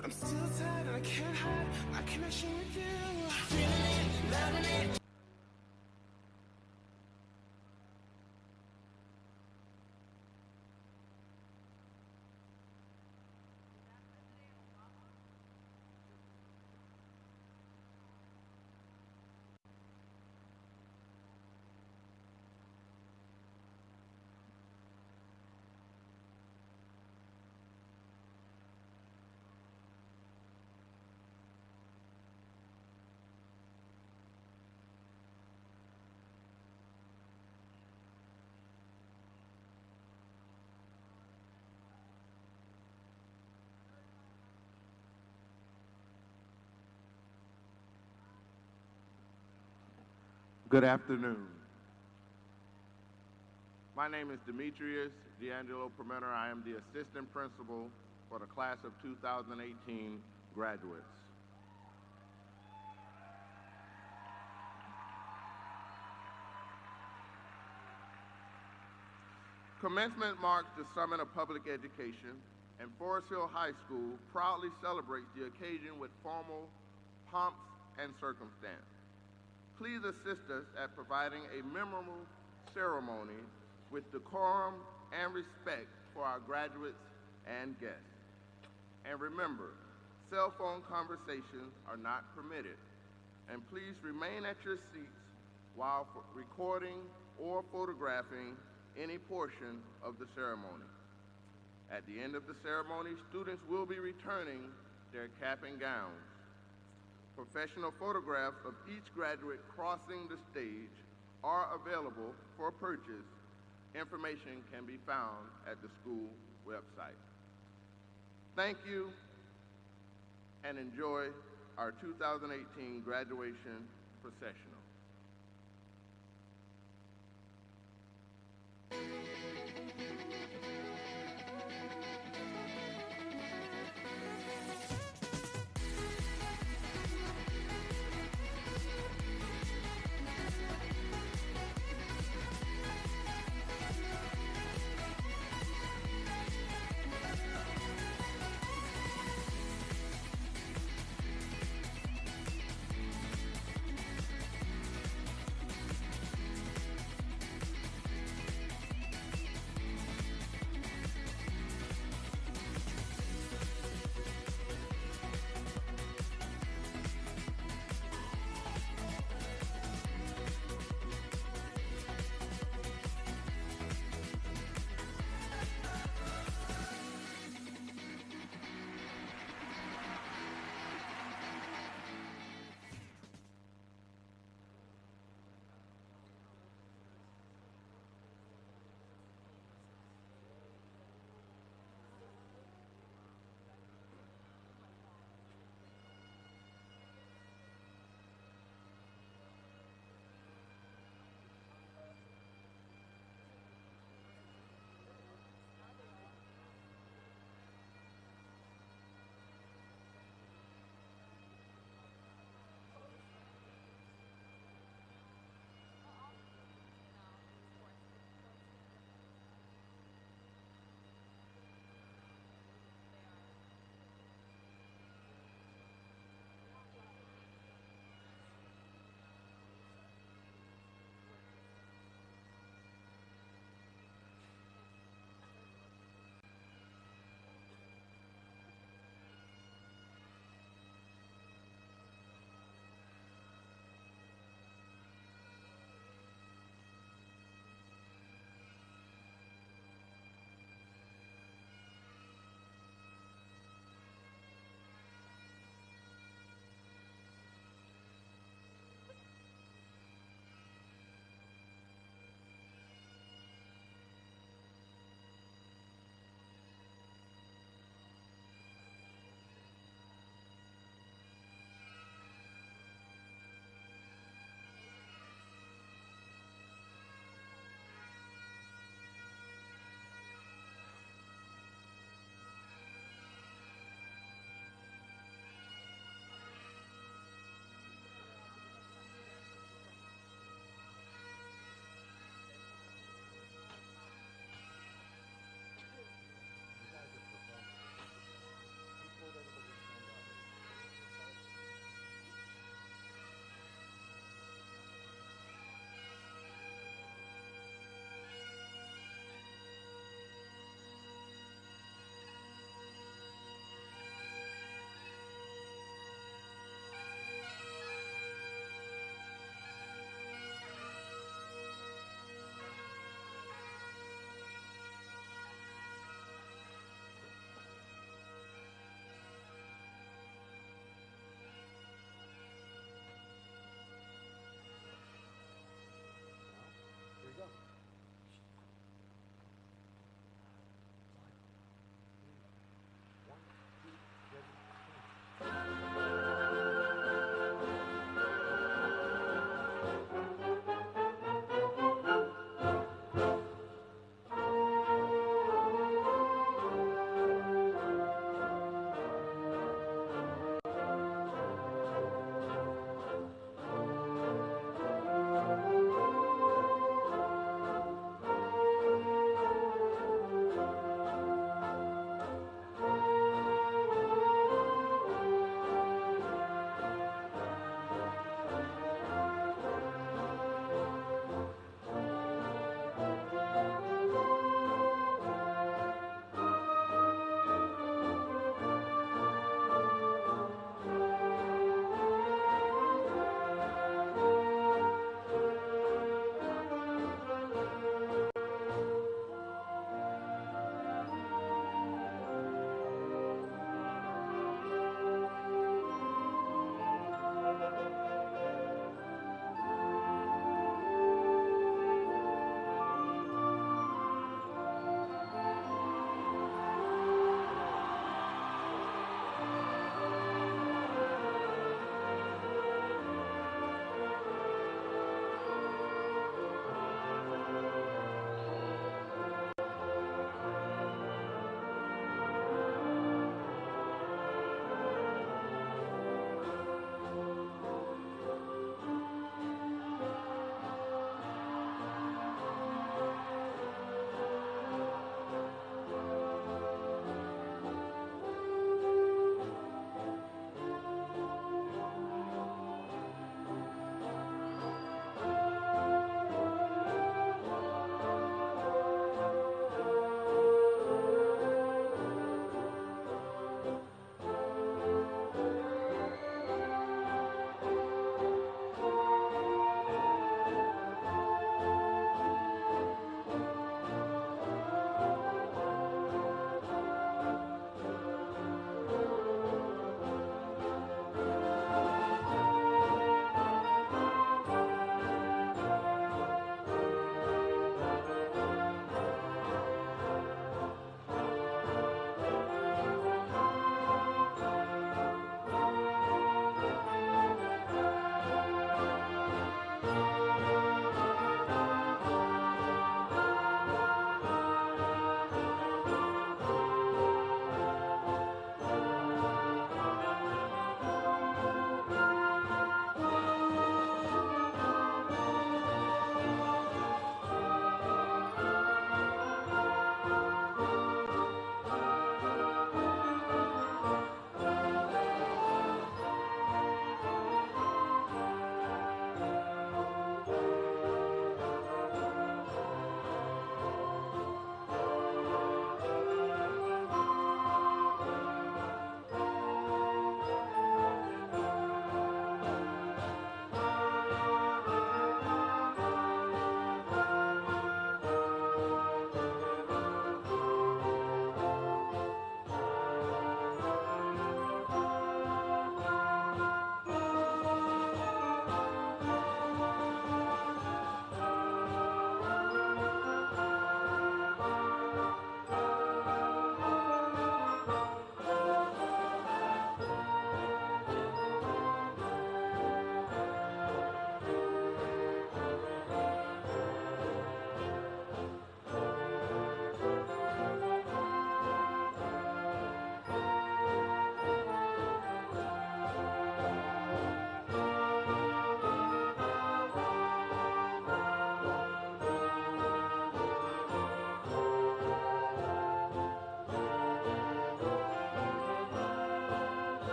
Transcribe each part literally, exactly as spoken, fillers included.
but I'm still tired and I can't hide my connection with you. Feeling it, loving it. Good afternoon. My name is Demetrius D'Angelo Permenter. I am the assistant principal for the class of two thousand eighteen graduates. Commencement marks the summit of public education, and Forest Hill High School proudly celebrates the occasion with formal pomps and circumstance. Please assist us at providing a memorable ceremony with decorum and respect for our graduates and guests. And remember, cell phone conversations are not permitted. And please remain at your seats while recording or photographing any portion of the ceremony. At the end of the ceremony, students will be returning their cap and gowns. Professional photographs of each graduate crossing the stage are available for purchase. Information can be found at the school website. Thank you, and enjoy our two thousand eighteen graduation processional.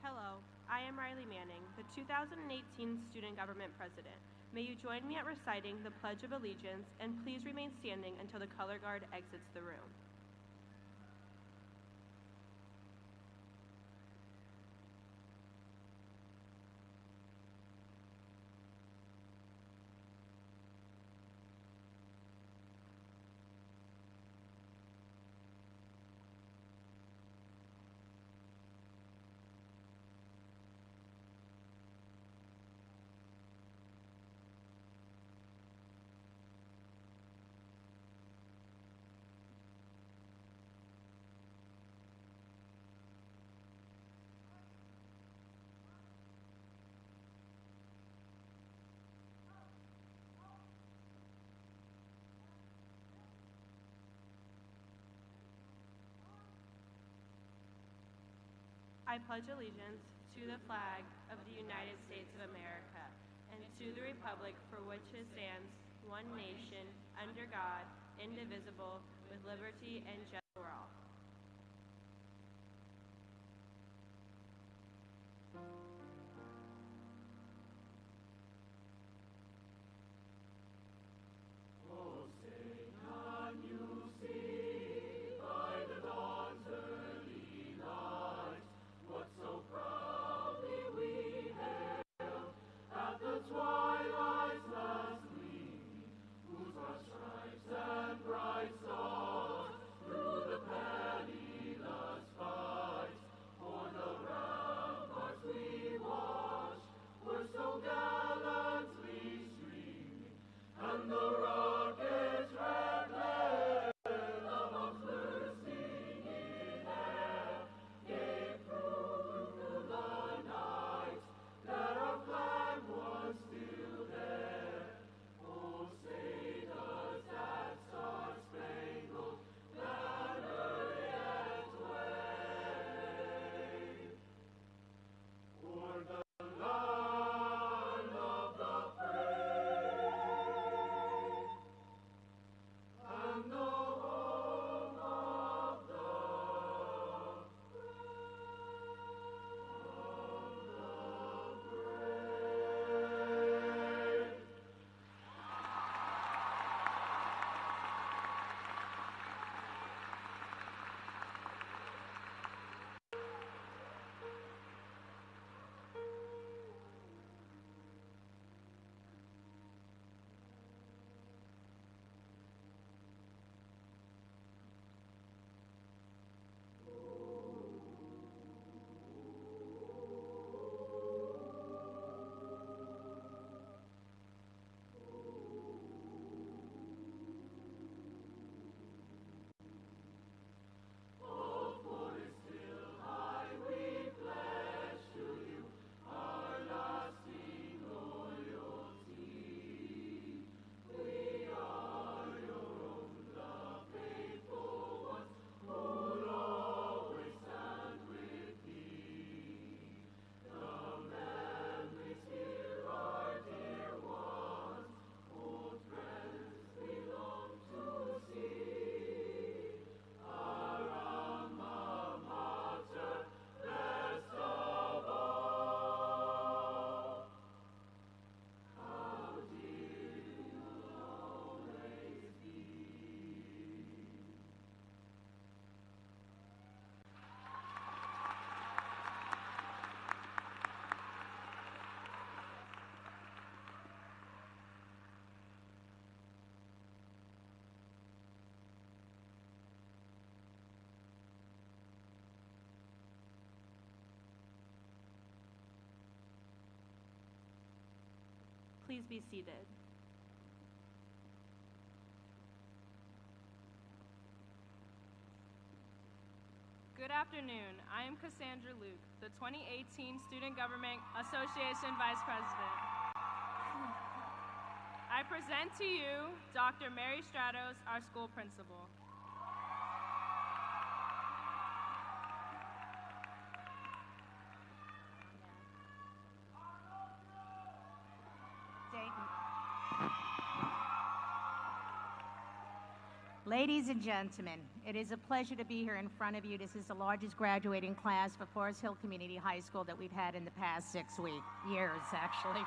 Hello, I am Riley Manning, the two thousand eighteen Student Government President. May you join me at reciting the Pledge of Allegiance, and please remain standing until the color guard exits the room. I pledge allegiance to the flag of the United States of America and to the republic for which it stands, one nation, under God, indivisible, with liberty and justice for all. Please be seated. Good afternoon. I am Cassandra Luke, the twenty eighteen Student Government Association Vice President. I present to you Doctor Mary Stratos, our school principal. Ladies and gentlemen, it is a pleasure to be here in front of you. This is the largest graduating class for Forest Hill Community High School that we've had in the past six weeks, years, actually.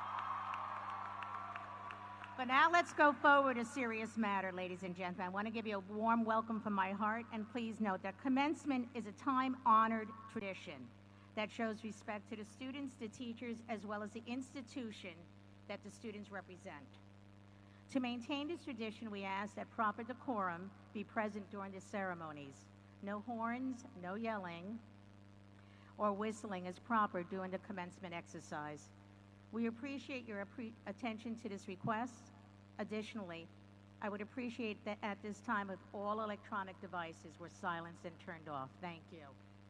But now let's go forward a serious matter, ladies and gentlemen. I want to give you a warm welcome from my heart, and please note that commencement is a time-honored tradition that shows respect to the students, the teachers, as well as the institution that the students represent. To maintain this tradition, we ask that proper decorum be present during the ceremonies. No horns, no yelling, or whistling is proper during the commencement exercise. We appreciate your appre- attention to this request. Additionally, I would appreciate that at this time if all electronic devices were silenced and turned off. Thank you.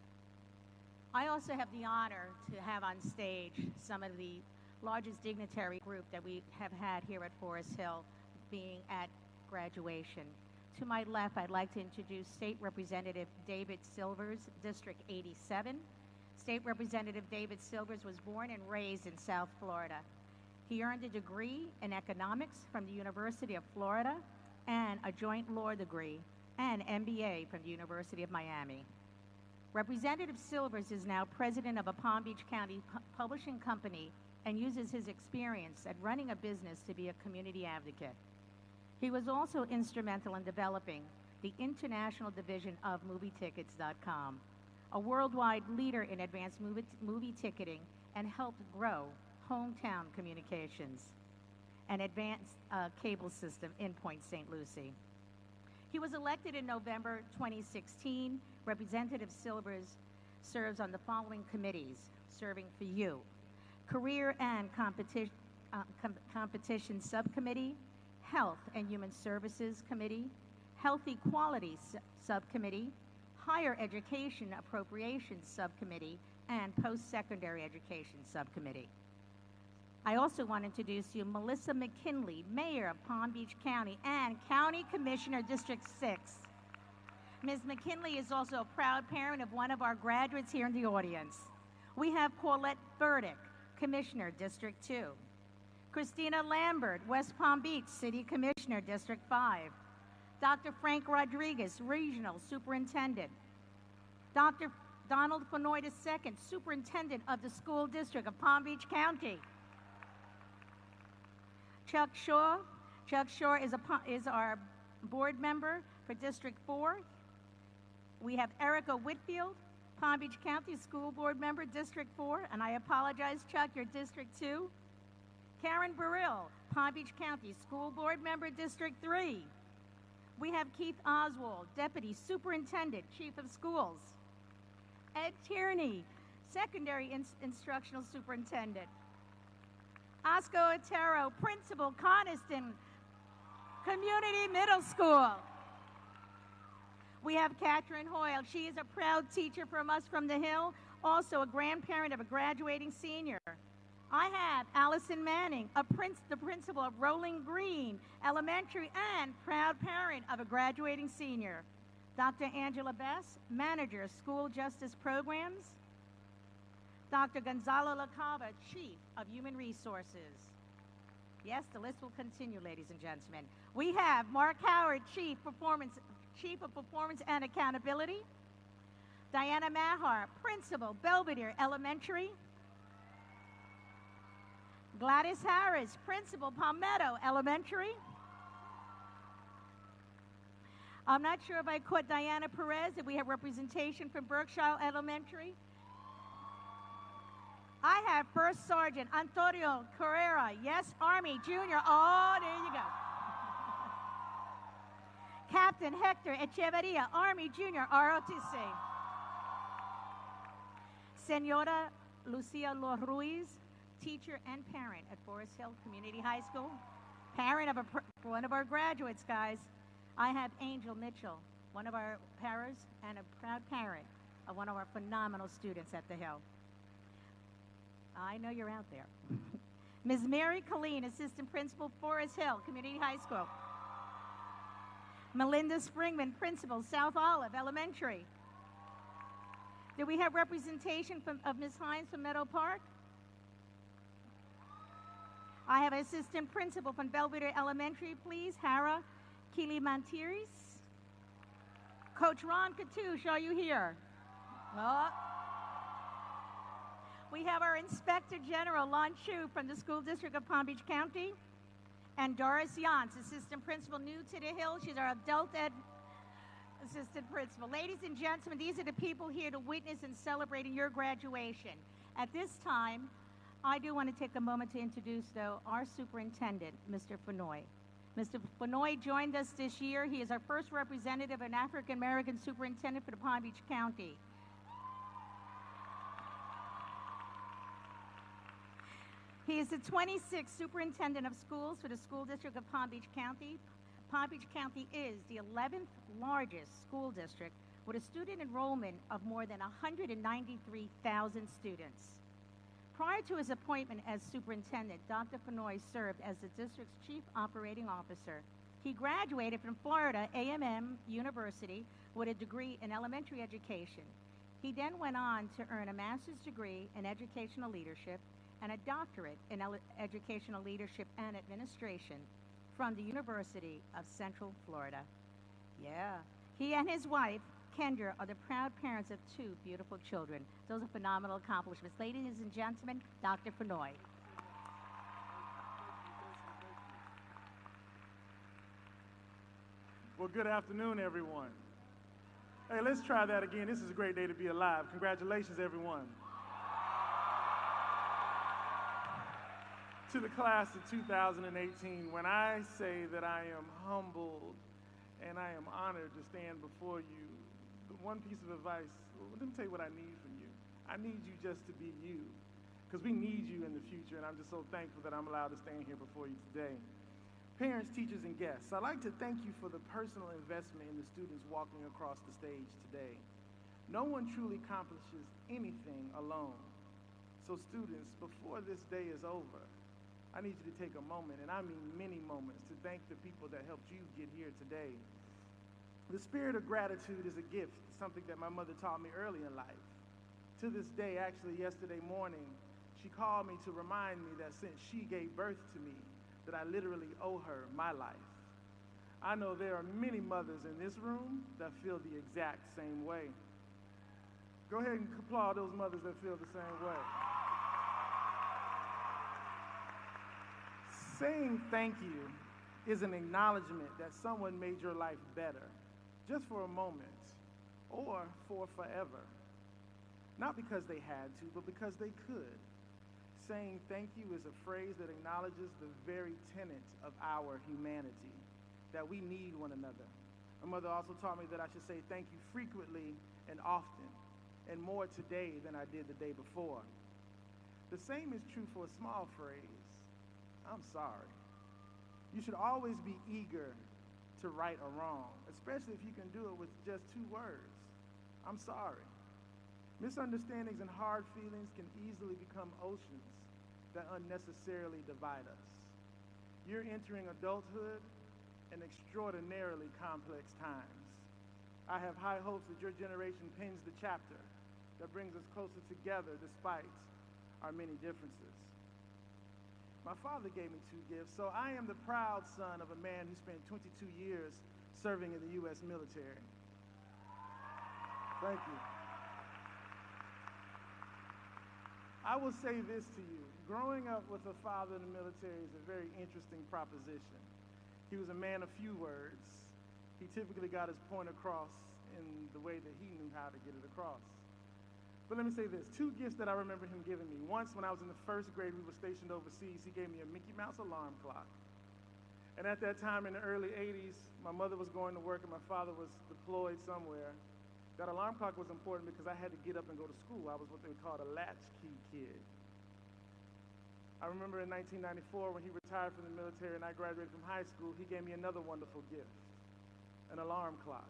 I also have the honor to have on stage some of the largest dignitary group that we have had here at Forest Hill being at graduation. To my left, I'd like to introduce State Representative David Silvers, District eighty-seven. State Representative David Silvers was born and raised in South Florida. He earned a degree in economics from the University of Florida and a joint law degree and M B A from the University of Miami. Representative Silvers is now president of a Palm Beach County pu- publishing company and uses his experience at running a business to be a community advocate. He was also instrumental in developing the international division of movie tickets dot com, a worldwide leader in advanced movie, movie ticketing, and helped grow Hometown Communications, an advanced uh, cable system in Point Saint Lucie. He was elected in November twenty sixteen. Representative Silvers serves on the following committees, serving for you: Career and Competi- uh, Com- Competition Subcommittee, Health and Human Services Committee, Health Equality S- Subcommittee, Higher Education Appropriations Subcommittee, and Post-Secondary Education Subcommittee. I also want to introduce you Melissa McKinley, Mayor of Palm Beach County and County Commissioner, District six. Miz McKinley is also a proud parent of one of our graduates here in the audience. We have Paulette Burdick, Commissioner, District two. Christina Lambert, West Palm Beach City Commissioner, District five. Doctor Frank Rodriguez, Regional Superintendent. Doctor Donald Fenoy the Second, Superintendent of the School District of Palm Beach County. Chuck Shaw. Chuck Shaw is, a, is our board member for District four. We have Erica Whitfield, Palm Beach County School Board member, District four, and I apologize, Chuck, you're District two. Karen Burrill, Palm Beach County School Board member, District three. We have Keith Oswald, Deputy Superintendent, Chief of Schools. Ed Tierney, Secondary Ins- Instructional Superintendent. Oscar Otero, Principal, Coniston Community Middle School. We have Catherine Hoyle. She is a proud teacher from us from the Hill, also a grandparent of a graduating senior. I have Allison Manning, a prince, the principal of Rolling Green Elementary and proud parent of a graduating senior. Doctor Angela Bess, manager of school justice programs. Doctor Gonzalo LaCava, chief of human resources. Yes, the list will continue, ladies and gentlemen. We have Mark Howard, chief performance Chief of Performance and Accountability. Diana Mahar, Principal, Belvedere Elementary. Gladys Harris, Principal, Palmetto Elementary. I'm not sure if I caught Diana Perez, if we have representation from Berkshire Elementary. I have First Sergeant Antonio Carrera, yes, Army Junior. Oh, there you go. Captain Hector Echeverria, Army Junior, R O T C. Senora Lucia Lo Ruiz, teacher and parent at Forest Hill Community High School. Parent of a, one of our graduates, guys. I have Angel Mitchell, one of our paras, and a proud parent of one of our phenomenal students at the Hill. I know you're out there. Miz Mary Colleen, Assistant Principal, Forest Hill Community High School. Melinda Springman, Principal, South Olive Elementary. Do we have representation from, of Miz Hines from Meadow Park? I have Assistant Principal from Belvedere Elementary, please, Hara Kilimantiris. Coach Ron Katouche, are you here? Oh. We have our Inspector General, Lon Chu, from the School District of Palm Beach County, and Doris Yance, Assistant Principal, new to the Hill. She's our Adult Ed Assistant Principal. Ladies and gentlemen, these are the people here to witness and celebrating your graduation. At this time, I do want to take a moment to introduce, though, our superintendent, Mister Fenoy. Mister Fenoy joined us this year. He is our first representative, an African-American superintendent for the Palm Beach County. He is the twenty-sixth superintendent of schools for the School District of Palm Beach County. Palm Beach County is the eleventh largest school district with a student enrollment of more than one hundred ninety-three thousand students. Prior to his appointment as superintendent, Doctor Fenoy served as the district's chief operating officer. He graduated from Florida A and M University with a degree in elementary education. He then went on to earn a master's degree in educational leadership and a doctorate in ele- educational leadership and administration from the University of Central Florida. Yeah. He and his wife, Kendra, are the proud parents of two beautiful children. Those are phenomenal accomplishments. Ladies and gentlemen, Doctor Fenoy. Well, good afternoon, everyone. Hey, let's try that again. This is a great day to be alive. Congratulations, everyone. To the class of two thousand eighteen, when I say that I am humbled and I am honored to stand before you, the one piece of advice, well, let me tell you what I need from you. I need you just to be you, because we need you in the future, and I'm just so thankful that I'm allowed to stand here before you today. Parents, teachers, and guests, I'd like to thank you for the personal investment in the students walking across the stage today. No one truly accomplishes anything alone. So students, before this day is over, I need you to take a moment, and I mean many moments, to thank the people that helped you get here today. The spirit of gratitude is a gift, something that my mother taught me early in life. To this day, actually yesterday morning, she called me to remind me that since she gave birth to me, that I literally owe her my life. I know there are many mothers in this room that feel the exact same way. Go ahead and applaud those mothers that feel the same way. Saying thank you is an acknowledgement that someone made your life better, just for a moment, or for forever. Not because they had to, but because they could. Saying thank you is a phrase that acknowledges the very tenet of our humanity, that we need one another. My mother also taught me that I should say thank you frequently and often, and more today than I did the day before. The same is true for a small phrase. I'm sorry. You should always be eager to right a wrong, especially if you can do it with just two words. I'm sorry. Misunderstandings and hard feelings can easily become oceans that unnecessarily divide us. You're entering adulthood in extraordinarily complex times. I have high hopes that your generation pens the chapter that brings us closer together despite our many differences. My father gave me two gifts, so I am the proud son of a man who spent twenty-two years serving in the U S military. Thank you. I will say this to you. Growing up with a father in the military is a very interesting proposition. He was a man of few words. He typically got his point across in the way that he knew how to get it across. But let me say this, two gifts that I remember him giving me. Once when I was in the first grade, we were stationed overseas, he gave me a Mickey Mouse alarm clock. And at that time in the early eighties, my mother was going to work and my father was deployed somewhere. That alarm clock was important because I had to get up and go to school. I was what they called a latchkey kid. I remember in nineteen ninety-four when he retired from the military and I graduated from high school, he gave me another wonderful gift, an alarm clock.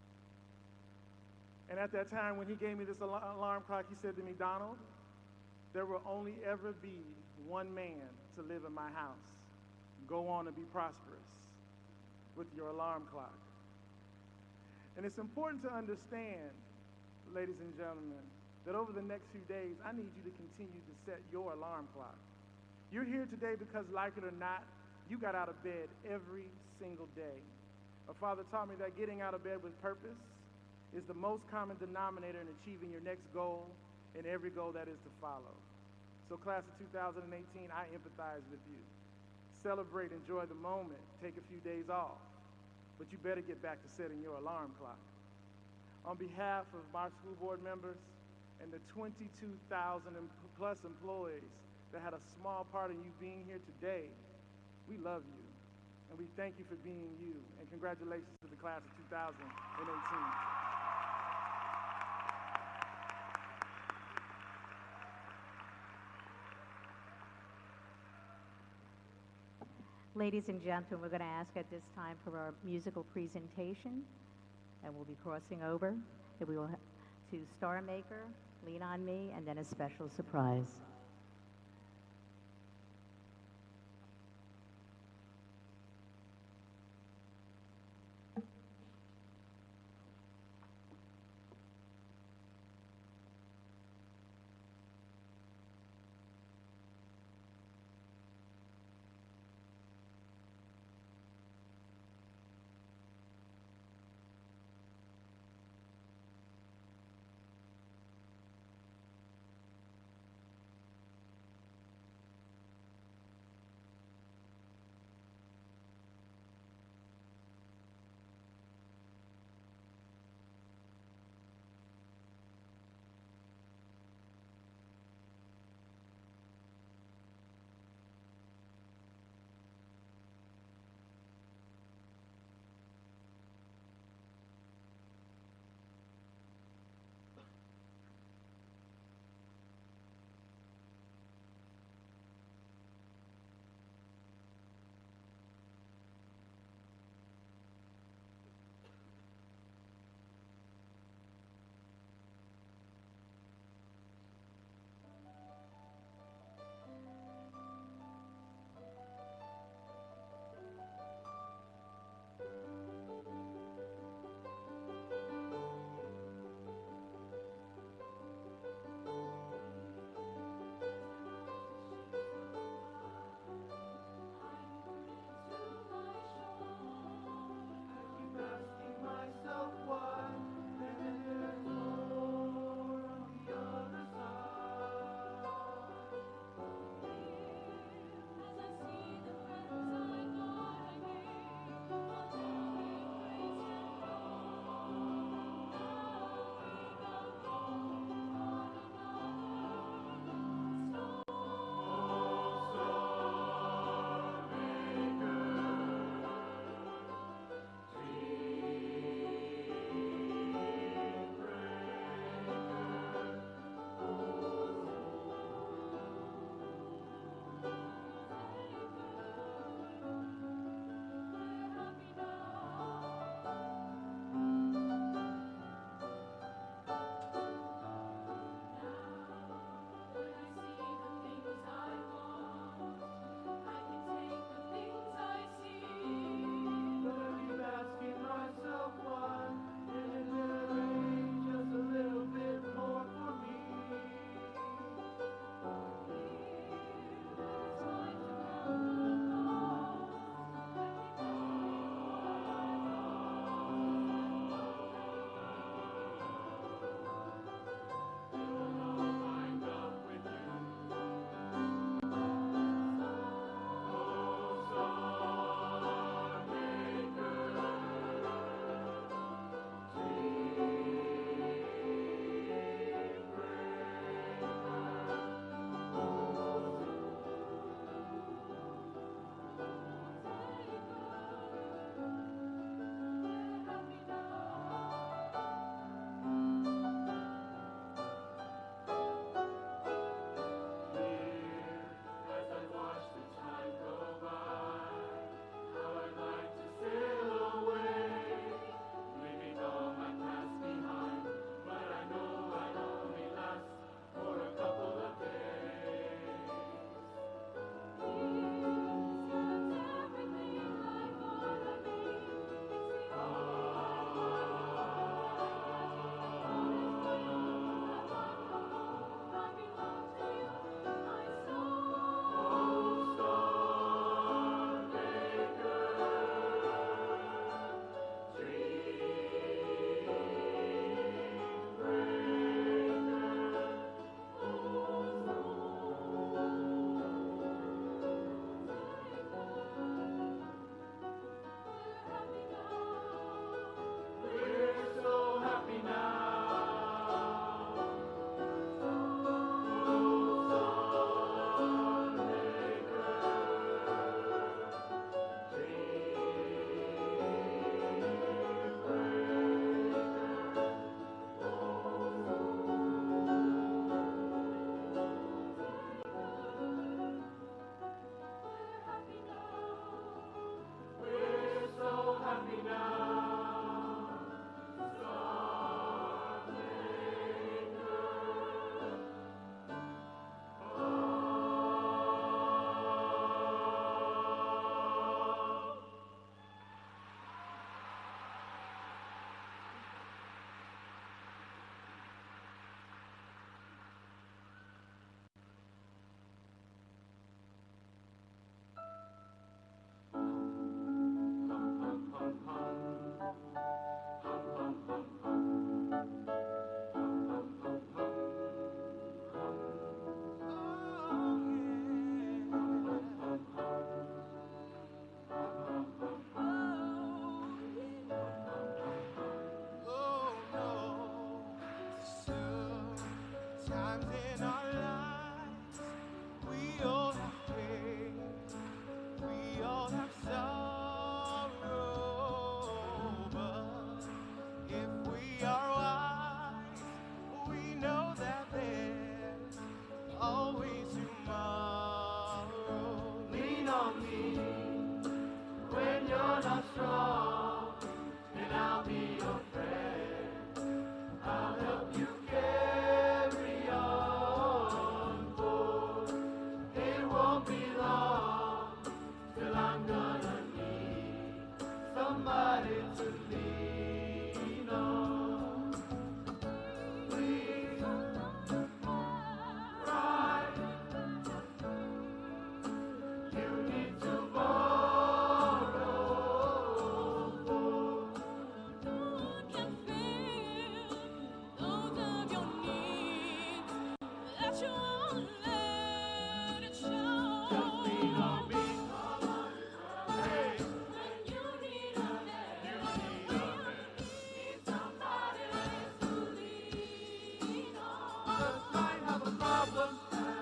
And at that time, when he gave me this al- alarm clock, he said to me, Donald, there will only ever be one man to live in my house. Go on and be prosperous with your alarm clock. And it's important to understand, ladies and gentlemen, that over the next few days, I need you to continue to set your alarm clock. You're here today because, like it or not, you got out of bed every single day. My father taught me that getting out of bed with purpose is the most common denominator in achieving your next goal and every goal that is to follow. So class of two thousand eighteen, I empathize with you. Celebrate, enjoy the moment, take a few days off, but you better get back to setting your alarm clock. On behalf of my school board members and the twenty-two thousand plus employees that had a small part in you being here today, we love you, and we thank you for being you, and congratulations to the class of two thousand eighteen. Ladies and gentlemen, we're going to ask at this time for our musical presentation, and we'll be crossing over. And we will ha- to Star Maker, Lean on Me, and then a special surprise. Times in our lives, we all have pain, we all have sorrow, but if we are wise, we know that there's always tomorrow. Lean on me when you're not strong, and I'll be your friend. I'll help you carry on, for it won't be long till I'm gonna need somebody to lean on. Please, right, you need to borrow, for Can feel those of your needs that you won't let it show. just lean on me. Hey, When you need a hand, you need a hand. need somebody to lean on. Just might have a problem.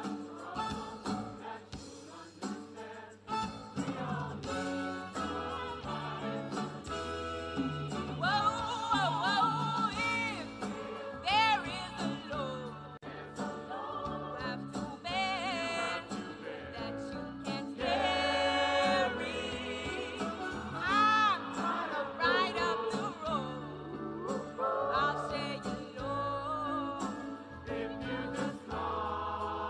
Whoa, whoa, whoa, if there is a load you have to bear that you can't carry, I'm gonna ride up the road. I'll say you know If you just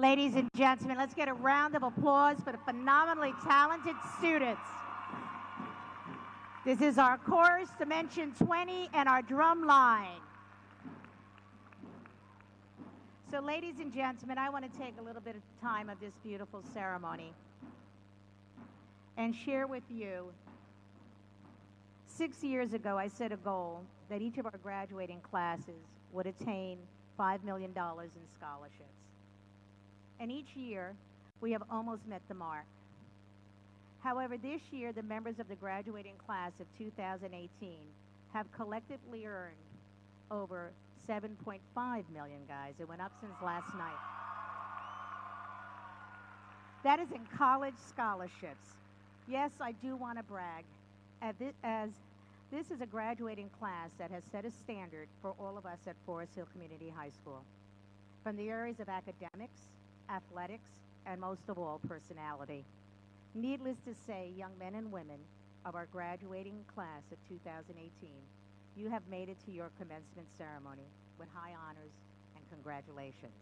Ladies and gentlemen, let's get a round of applause for the phenomenally talented students. This is our chorus, Dimension twenty, and our drum line. So, ladies and gentlemen, I want to take a little bit of time of this beautiful ceremony and share with you. Six years ago, I set a goal that each of our graduating classes would attain five million dollars in scholarships. And each year, we have almost met the mark. However, this year, the members of the graduating class of two thousand eighteen have collectively earned over seven point five million dollars, guys. It went up since last night. That is in college scholarships. Yes, I do want to brag, as this, as this is a graduating class that has set a standard for all of us at Forest Hill Community High School, from the areas of academics, athletics, and most of all, personality. Needless to say, young men and women of our graduating class of two thousand eighteen, you have made it to your commencement ceremony with high honors and congratulations.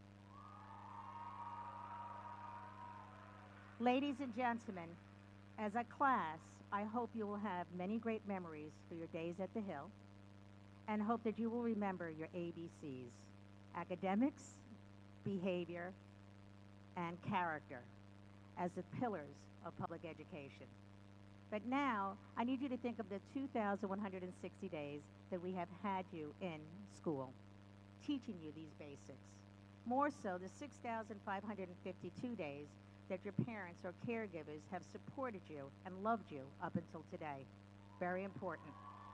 Ladies and gentlemen, as a class, I hope you will have many great memories for your days at the Hill, and hope that you will remember your A B Cs: academics, behavior, and character as the pillars of public education. But now, I need you to think of the two thousand one hundred sixty days that we have had you in school, teaching you these basics. More so, the six thousand five hundred fifty-two days that your parents or caregivers have supported you and loved you up until today. Very important.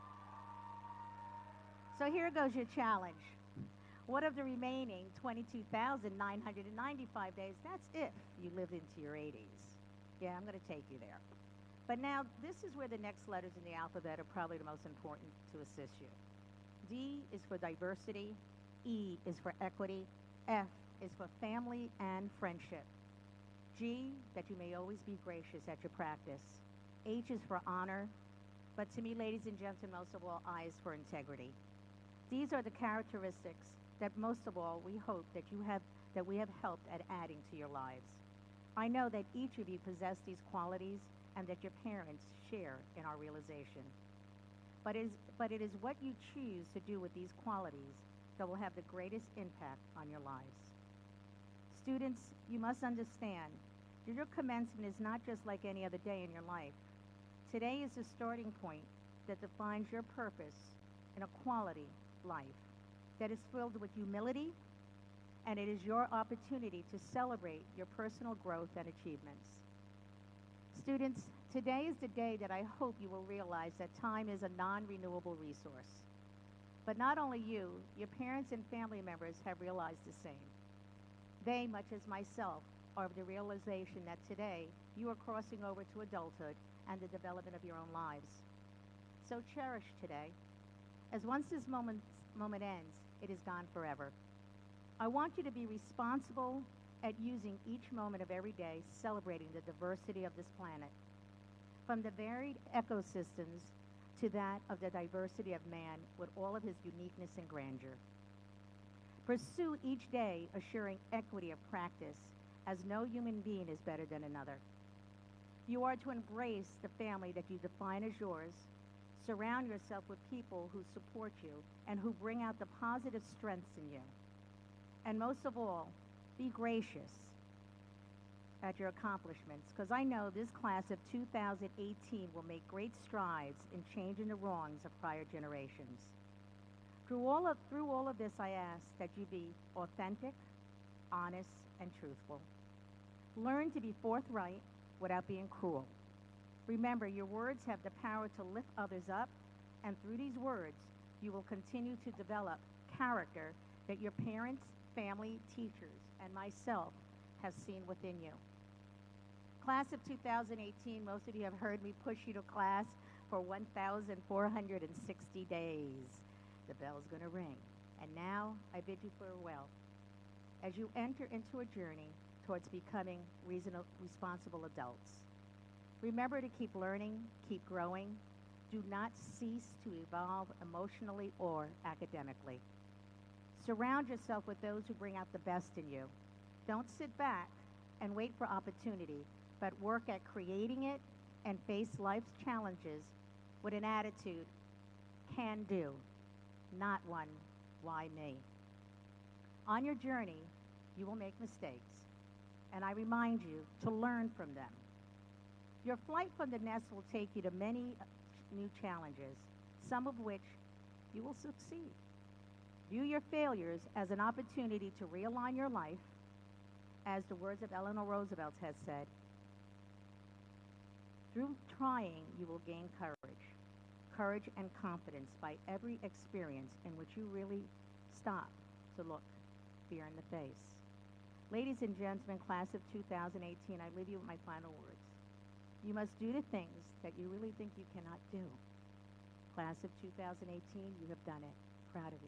So here goes your challenge. What of the remaining twenty-two thousand nine hundred ninety-five days? That's if you lived into your eighties. Yeah, I'm going to take you there. But now, this is where the next letters in the alphabet are probably the most important to assist you. D is for diversity, E is for equity, F is for family and friendship. G, that you may always be gracious at your practice. H is for honor, but to me, ladies and gentlemen, most of all, I is for integrity. These are the characteristics that most of all we hope that you have, that we have helped at adding to your lives. I know that each of you possess these qualities and that your parents share in our realization. But it is, but it is what you choose to do with these qualities that will have the greatest impact on your lives. Students, you must understand that your commencement is not just like any other day in your life. Today is the starting point that defines your purpose in a quality life that is filled with humility, and it is your opportunity to celebrate your personal growth and achievements. Students, today is the day that I hope you will realize that time is a non-renewable resource. But not only you, your parents and family members have realized the same. They, much as myself, are of the realization that today you are crossing over to adulthood and the development of your own lives. So cherish today, as once this moment, moment ends, it is gone forever. I want you to be responsible at using each moment of every day celebrating the diversity of this planet, from the varied ecosystems to that of the diversity of man with all of his uniqueness and grandeur. Pursue each day assuring equity of practice, as no human being is better than another. You are to embrace the family that you define as yours. Surround yourself with people who support you and who bring out the positive strengths in you. And most of all, be gracious at your accomplishments, because I know this class of two thousand eighteen will make great strides in changing the wrongs of prior generations. Through all of, through all of this, I ask that you be authentic, honest, and truthful. Learn to be forthright without being cruel. Remember, your words have the power to lift others up, and through these words, you will continue to develop character that your parents, family, teachers, and myself have seen within you. Class of two thousand eighteen, most of you have heard me push you to class for one thousand four hundred sixty days. The bell's going to ring. And now I bid you farewell as you enter into a journey towards becoming reasonable, responsible adults. Remember to keep learning, keep growing. Do not cease to evolve emotionally or academically. Surround yourself with those who bring out the best in you. Don't sit back and wait for opportunity, but work at creating it and face life's challenges with an attitude, can do, not one, why me? On your journey, you will make mistakes, and I remind you to learn from them. Your flight from the nest will take you to many new challenges, some of which you will succeed. View your failures as an opportunity to realign your life. As the words of Eleanor Roosevelt has said, through trying, you will gain courage. Courage and confidence by every experience in which you really stop to look fear in the face. Ladies and gentlemen, class of two thousand eighteen, I leave you with my final words. You must do the things that you really think you cannot do. Class of two thousand eighteen, you have done it. Proud of you.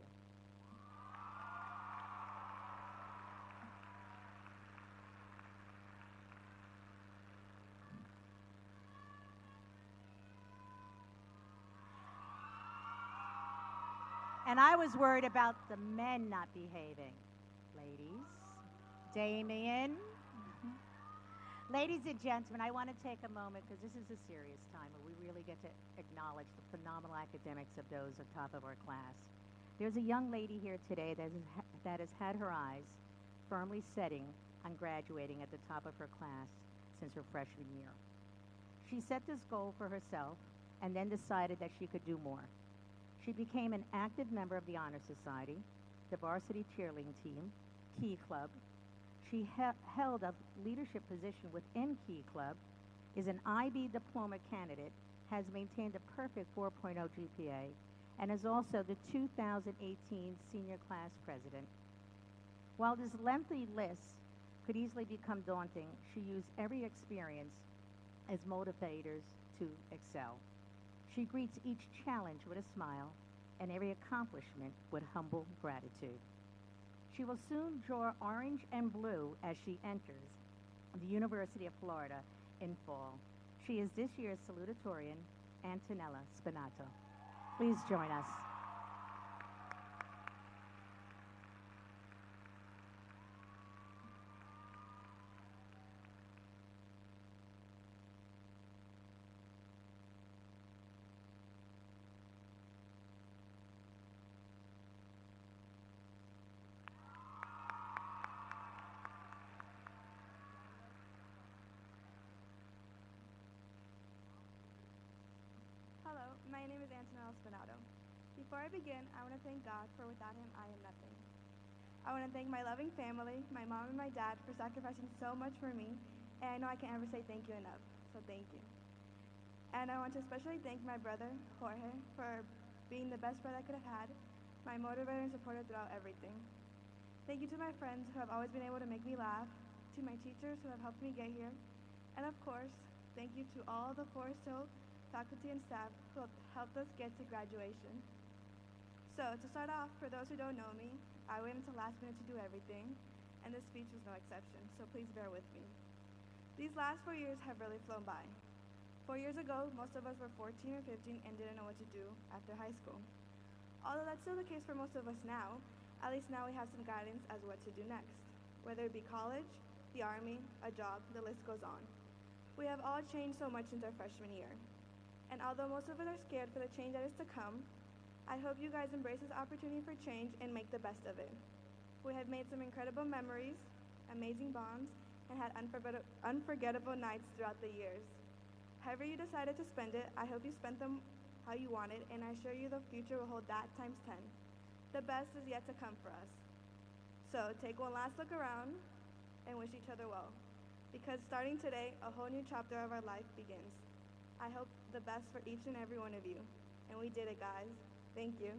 And I was worried about the men not behaving. Ladies, Damien. Ladies and gentlemen, I want to take a moment because this is a serious time where we really get to acknowledge the phenomenal academics of those on top of our class. There's a young lady here today that has, that has had her eyes firmly setting on graduating at the top of her class since her freshman year. She set this goal for herself and then decided that she could do more. She became an active member of the Honor Society, the varsity cheerleading team, Key Club. She he- held a leadership position within Key Club, is an I B diploma candidate, has maintained a perfect four point oh G P A, and is also the two thousand eighteen senior class president. While this lengthy list could easily become daunting, she used every experience as motivators to excel. She greets each challenge with a smile and every accomplishment with humble gratitude. She will soon draw orange and blue as she enters the University of Florida in fall. She is this year's salutatorian, Antonella Spinato. Please join us. Hello, my name is Antonella Spinato. Before I begin, I want to thank God, for without him, I am nothing. I want to thank my loving family, my mom and my dad, for sacrificing so much for me, and I know I can't ever say thank you enough, so thank you. And I want to especially thank my brother, Jorge, for being the best friend I could have had, my motivator and supporter throughout everything. Thank you to my friends who have always been able to make me laugh, to my teachers who have helped me get here, and of course, thank you to all the Forest Hill faculty and staff who have helped us get to graduation. So, to start off, for those who don't know me, I waited until last minute to do everything, and this speech was no exception, so please bear with me. These last four years have really flown by. Four years ago, most of us were fourteen or fifteen and didn't know what to do after high school. Although that's still the case for most of us now, at least now we have some guidance as what to do next. Whether it be college, the Army, a job, the list goes on. We have all changed so much since our freshman year. And although most of us are scared for the change that is to come, I hope you guys embrace this opportunity for change and make the best of it. We have made some incredible memories, amazing bonds, and had unforget- unforgettable nights throughout the years. However you decided to spend it, I hope you spent them how you wanted, and I assure you the future will hold that times ten. The best is yet to come for us. So take one last look around and wish each other well, because starting today, a whole new chapter of our life begins. I hope the best for each and every one of you. And we did it, guys. Thank you.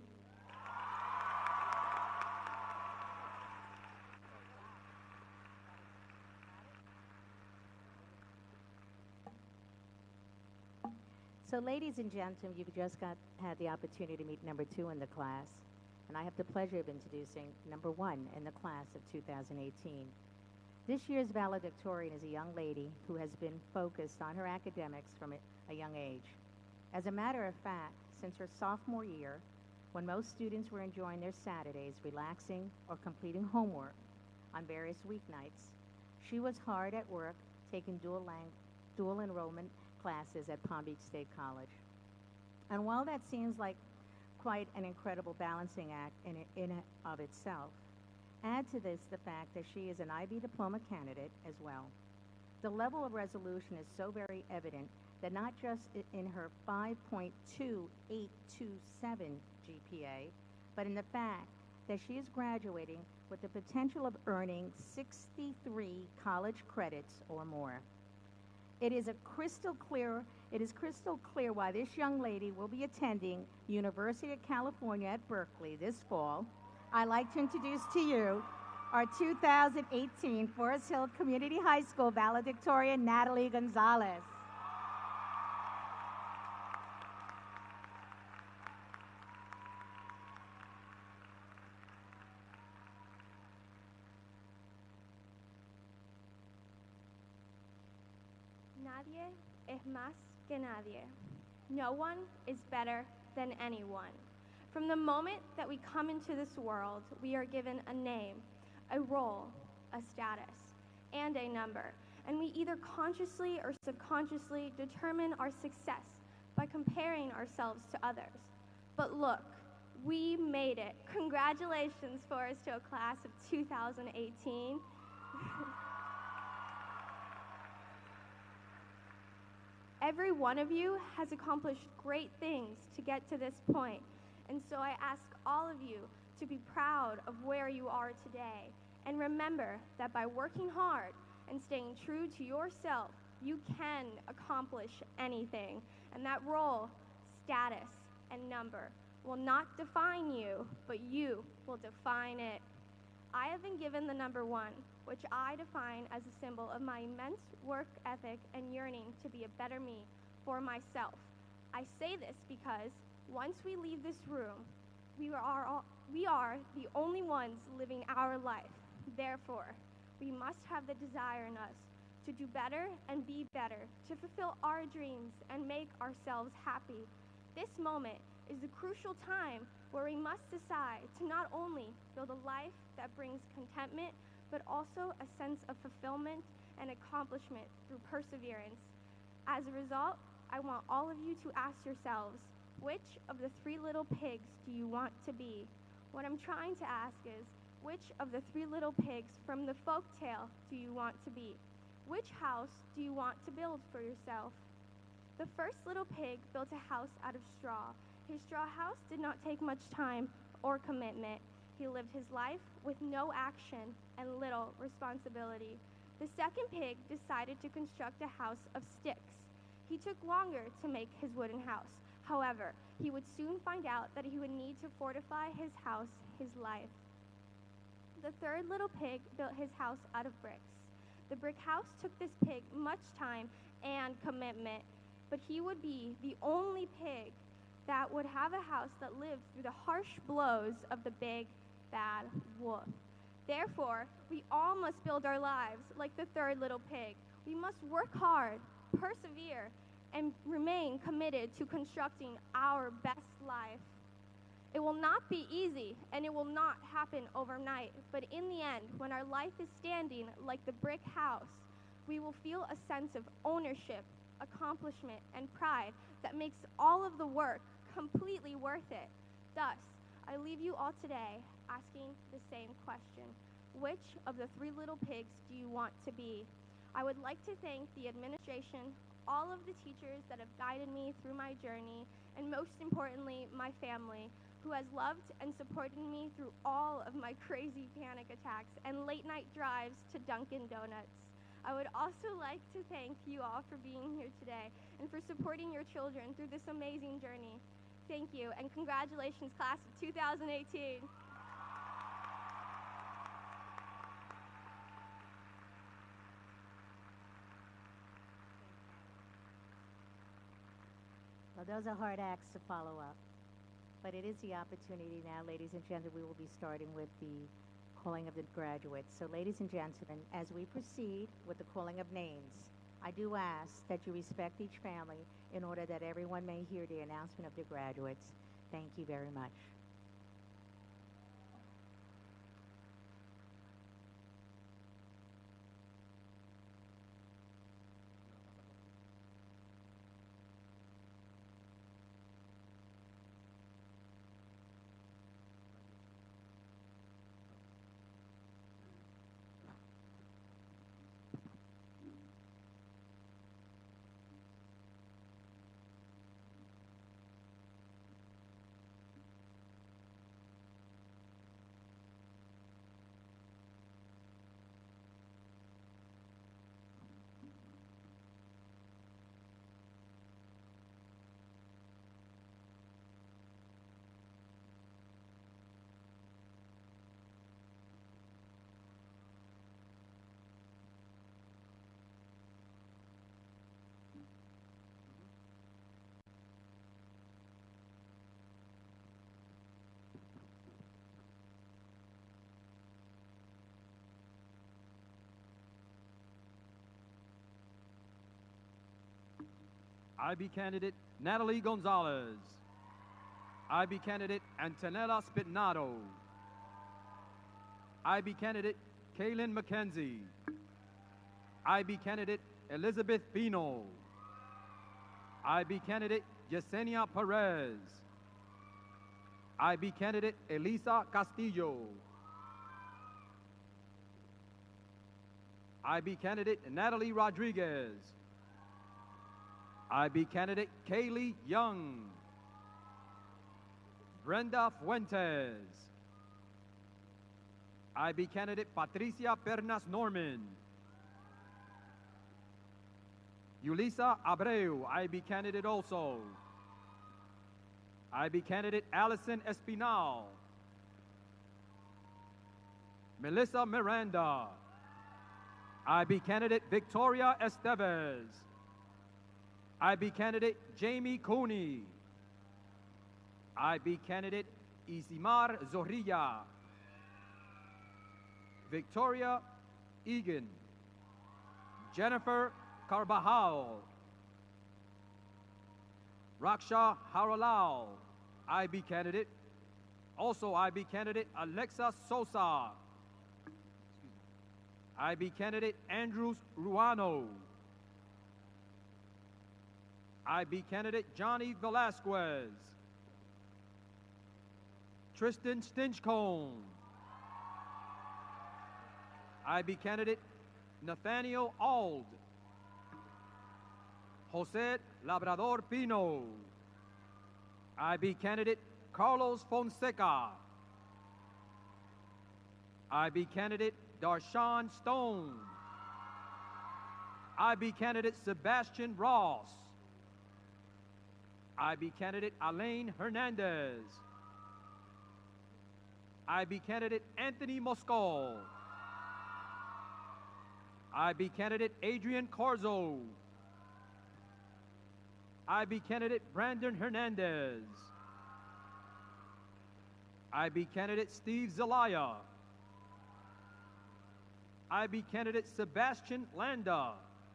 So, ladies and gentlemen, you've just got had the opportunity to meet number two in the class, and I have the pleasure of introducing number one in the class of two thousand eighteen. This year's valedictorian is a young lady who has been focused on her academics from a, a young age. As a matter of fact, since her sophomore year, when most students were enjoying their Saturdays, relaxing or completing homework, on various weeknights. She was hard at work taking dual, lang- dual enrollment classes at Palm Beach State College. And while that seems like quite an incredible balancing act in, in and of itself, add to this the fact that she is an I B diploma candidate as well. The level of resolution is so very evident that not just i- in her five point two eight two seven G P A, but in the fact that she is graduating with the potential of earning sixty-three college credits or more. It is a crystal clear, it is crystal clear why this young lady will be attending University of California at Berkeley this fall. I'd like to introduce to you our two thousand eighteen Forest Hill Community High School valedictorian, Natalie Gonzalez. Nadie es más que nadie. No one is better than anyone. From the moment that we come into this world, we are given a name, a role, a status, and a number. And we either consciously or subconsciously determine our success by comparing ourselves to others. But look, we made it. Congratulations, Forest Hill class of two thousand eighteen. Every one of you has accomplished great things to get to this point, and so I ask all of you to be proud of where you are today. And remember that by working hard and staying true to yourself, you can accomplish anything. And that role, status, and number will not define you, but you will define it. I have been given the number one, which I define as a symbol of my immense work ethic and yearning to be a better me for myself. I say this because once we leave this room, we are, all, we are the only ones living our life. Therefore, we must have the desire in us to do better and be better, to fulfill our dreams and make ourselves happy. This moment is the crucial time where we must decide to not only build a life that brings contentment, but also a sense of fulfillment and accomplishment through perseverance. As a result, I want all of you to ask yourselves, which of the three little pigs do you want to be? What I'm trying to ask is, which of the three little pigs from the folk tale do you want to be? Which house do you want to build for yourself? The first little pig built a house out of straw. His straw house did not take much time or commitment. He lived his life with no action and little responsibility. The second pig decided to construct a house of sticks. He took longer to make his wooden house. However, he would soon find out that he would need to fortify his house, his life. The third little pig built his house out of bricks. The brick house took this pig much time and commitment, but he would be the only pig that would have a house that lived through the harsh blows of the big, bad wolf. Therefore, we all must build our lives like the third little pig. We must work hard, persevere, and remain committed to constructing our best life. It will not be easy, and it will not happen overnight, but in the end, when our life is standing like the brick house, we will feel a sense of ownership, accomplishment, and pride that makes all of the work completely worth it. Thus, I leave you all today asking the same question. Which of the three little pigs do you want to be? I would like to thank the administration, all of the teachers that have guided me through my journey, and most importantly, my family, who has loved and supported me through all of my crazy panic attacks and late night drives to Dunkin' Donuts. I would also like to thank you all for being here today and for supporting your children through this amazing journey. Thank you, and congratulations, class of two thousand eighteen. Well, those are hard acts to follow up. But it is the opportunity now, ladies and gentlemen, we will be starting with the calling of the graduates. So, ladies and gentlemen, as we proceed with the calling of names, I do ask that you respect each family in order that everyone may hear the announcement of the graduates. Thank you very much. I B candidate Natalie Gonzalez. I B candidate Antonella Spitnato. I B candidate Kaylin McKenzie. I B candidate Elizabeth Pino. I B candidate Yesenia Perez. I B candidate Elisa Castillo. I B candidate Natalie Rodriguez. I B candidate Kaylee Young. Brenda Fuentes. I B candidate Patricia Pernas Norman. Yulisa Abreu, I B candidate also. I B candidate Allison Espinal. Melissa Miranda. I B candidate Victoria Estevez. I B candidate Jamie Cooney. I B candidate Isimar Zorrilla. Victoria Egan. Jennifer Carbajal. Raksha Haralal, I B candidate. Also I B candidate Alexa Sosa. I B candidate Andrews Ruano. I B candidate Johnny Velasquez. Tristan Stinchcomb. I B candidate Nathaniel Ald. Jose Labrador Pino. I B candidate Carlos Fonseca. I B candidate Darshawn Stone. I B candidate Sebastian Ross. I B candidate Alain Hernandez. I B candidate Anthony Moscal. I B candidate Adrian Corzo. I B candidate Brandon Hernandez. I B candidate Steve Zelaya. I B candidate Sebastian Landa.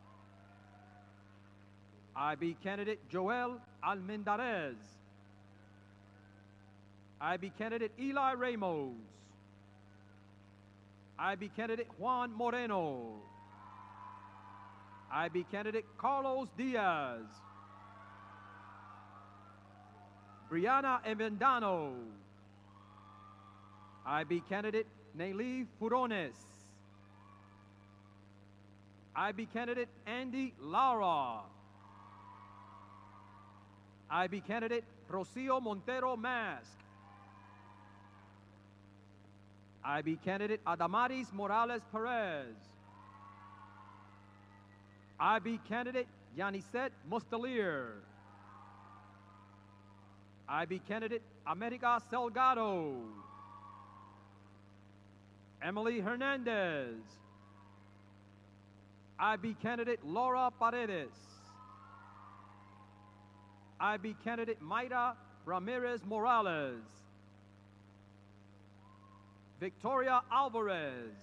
I B candidate Joel Almendarez. I B candidate Eli Ramos. I B candidate Juan Moreno. I B candidate Carlos Diaz. Brianna Evendano. I B candidate Nelly Furones. I B candidate Andy Lara. I B candidate Rocio Montero Mask. I B candidate Adamaris Morales Perez. I B candidate Yanisette Mustalier. I B candidate America Salgado. Emily Hernandez. I B candidate Laura Paredes. I B candidate Mayra Ramirez Morales. Victoria Alvarez.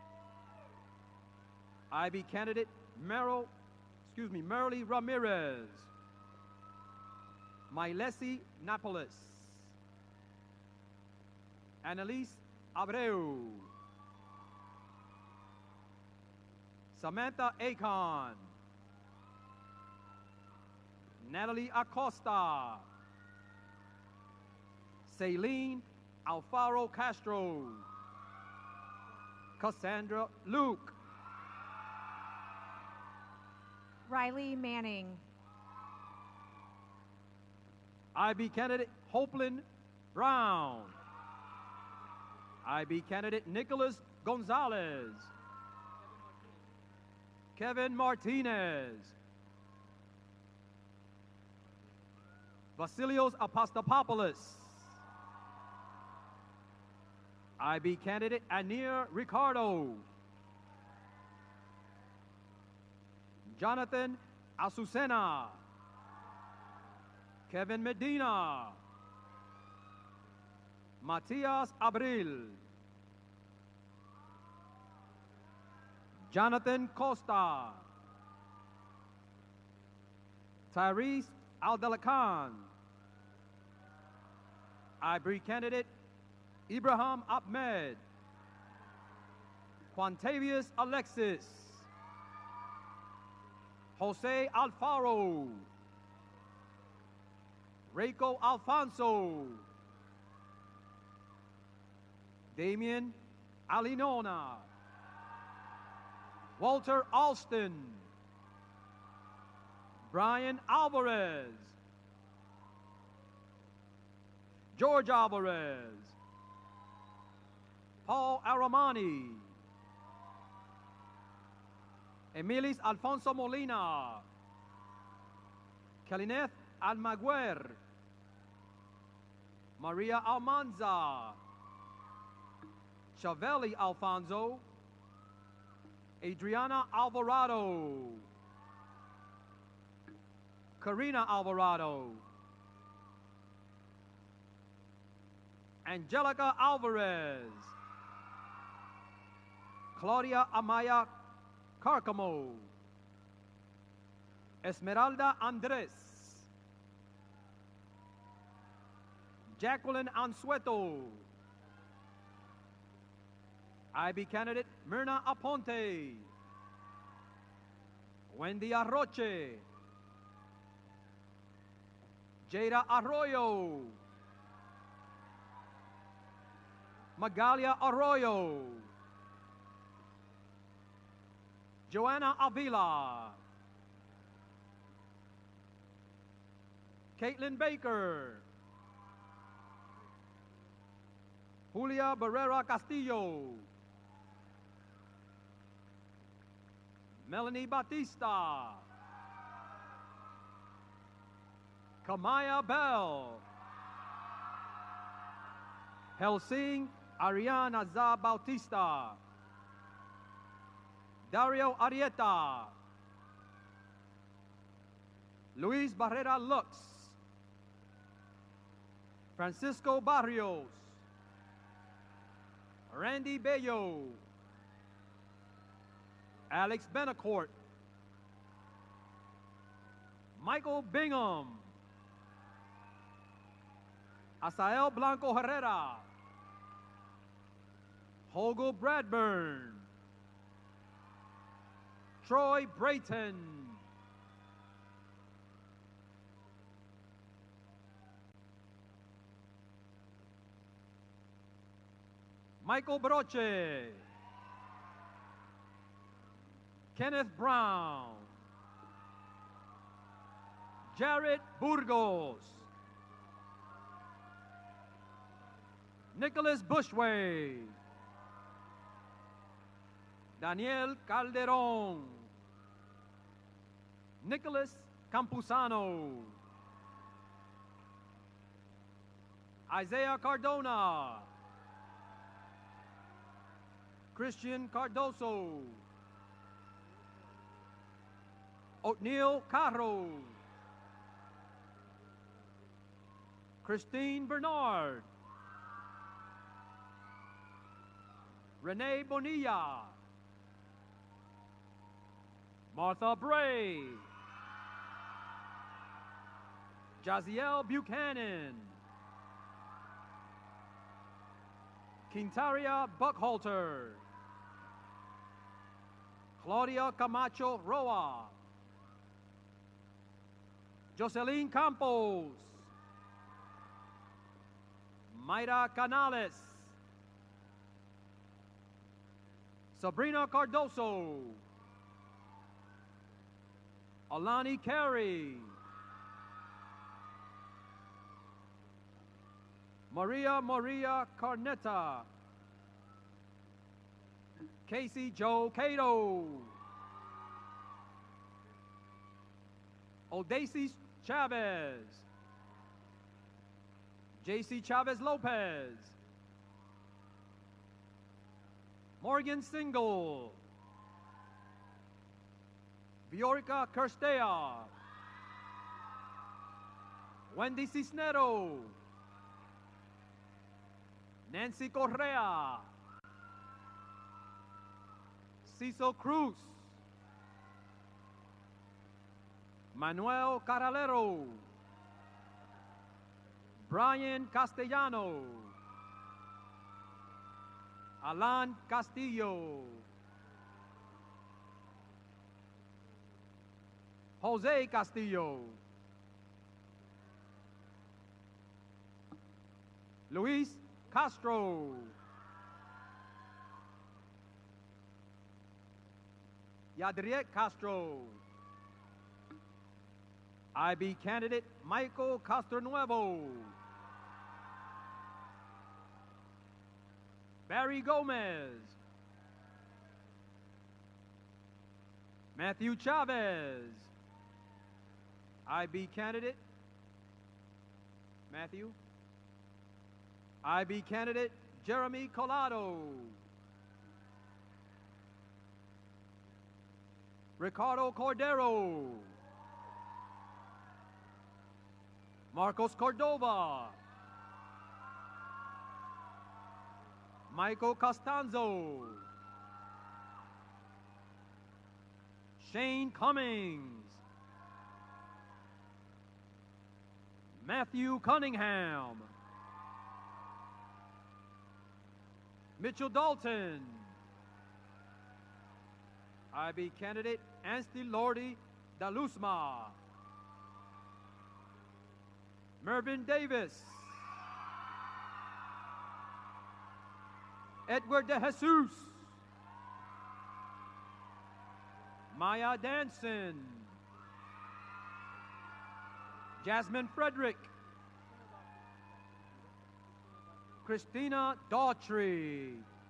I B candidate Meryl, excuse me, Merly Ramirez. Mailesi Napolis. Annalise Abreu. Samantha Akon. Natalie Acosta. Celine Alfaro Castro. Cassandra Luke. Riley Manning. I B candidate Hopeland Brown. I B candidate Nicholas Gonzalez. Kevin Martinez. Vasilios Apostopoulos. I B candidate Anir Ricardo. Jonathan Azucena. Kevin Medina. Matias Abril. Jonathan Costa. Tyrese Aldelakan. I B candidate Ibrahim Ahmed. Quantavius Alexis. Jose Alfaro. Reiko Alfonso. Damian Alinona. Walter Alston. Brian Alvarez. George Alvarez. Paul Aramani. Emilis Alfonso Molina. Kelineth Almaguer. Maria Almanza. Chavelli Alfonso. Adriana Alvarado. Karina Alvarado. Angelica Alvarez. Claudia Amaya Carcamo. Esmeralda Andres. Jacqueline Ansueto. I B candidate Myrna Aponte. Wendy Arroche. Jada Arroyo. Magalia Arroyo. Joanna Avila. Caitlin Baker. Julia Barrera Castillo. Melanie Batista. Kamaya Bell. Helsing Ariana Za Bautista. Dario Arieta. Luis Barrera Lux. Francisco Barrios. Randy Bello. Alex Benacourt. Michael Bingham. Asael Blanco Herrera. Holgo Bradburn. Troy Brayton. Michael Broche. Kenneth Brown. Jared Burgos. Nicholas Bushway. Daniel Calderon. Nicholas Campuzano. Isaiah Cardona. Christian Cardoso. O'Neill Carro. Christine Bernard. Renee Bonilla. Martha Bray. Jaziel Buchanan. Quintaria Buckhalter. Claudia Camacho Roa. Jocelyn Campos. Mayra Canales. Sabrina Cardoso. Alani Carey. Maria Maria Carnetta. Casey Joe Cato. Odacy Chavez. J C Chavez Lopez. Morgan Single. Viorica Kirstea. Wendy Cisnero. Nancy Correa. Cecil Cruz. Manuel Caralero, Brian Castellano, Alan Castillo, Jose Castillo, Luis Castro, Yadriet Castro, I B candidate Michael Castronuevo, Barry Gomez, Matthew Chavez, I B candidate Matthew, I B candidate Jeremy Collado, Ricardo Cordero, Marcos Cordova, Michael Costanzo, Shane Cummings, Matthew Cunningham, Mitchell Dalton, I B candidate Anstey Lordy Dalusma, Mervyn Davis, Edward De Jesus, Maya Danson, Jasmine Frederick, Christina Daughtry,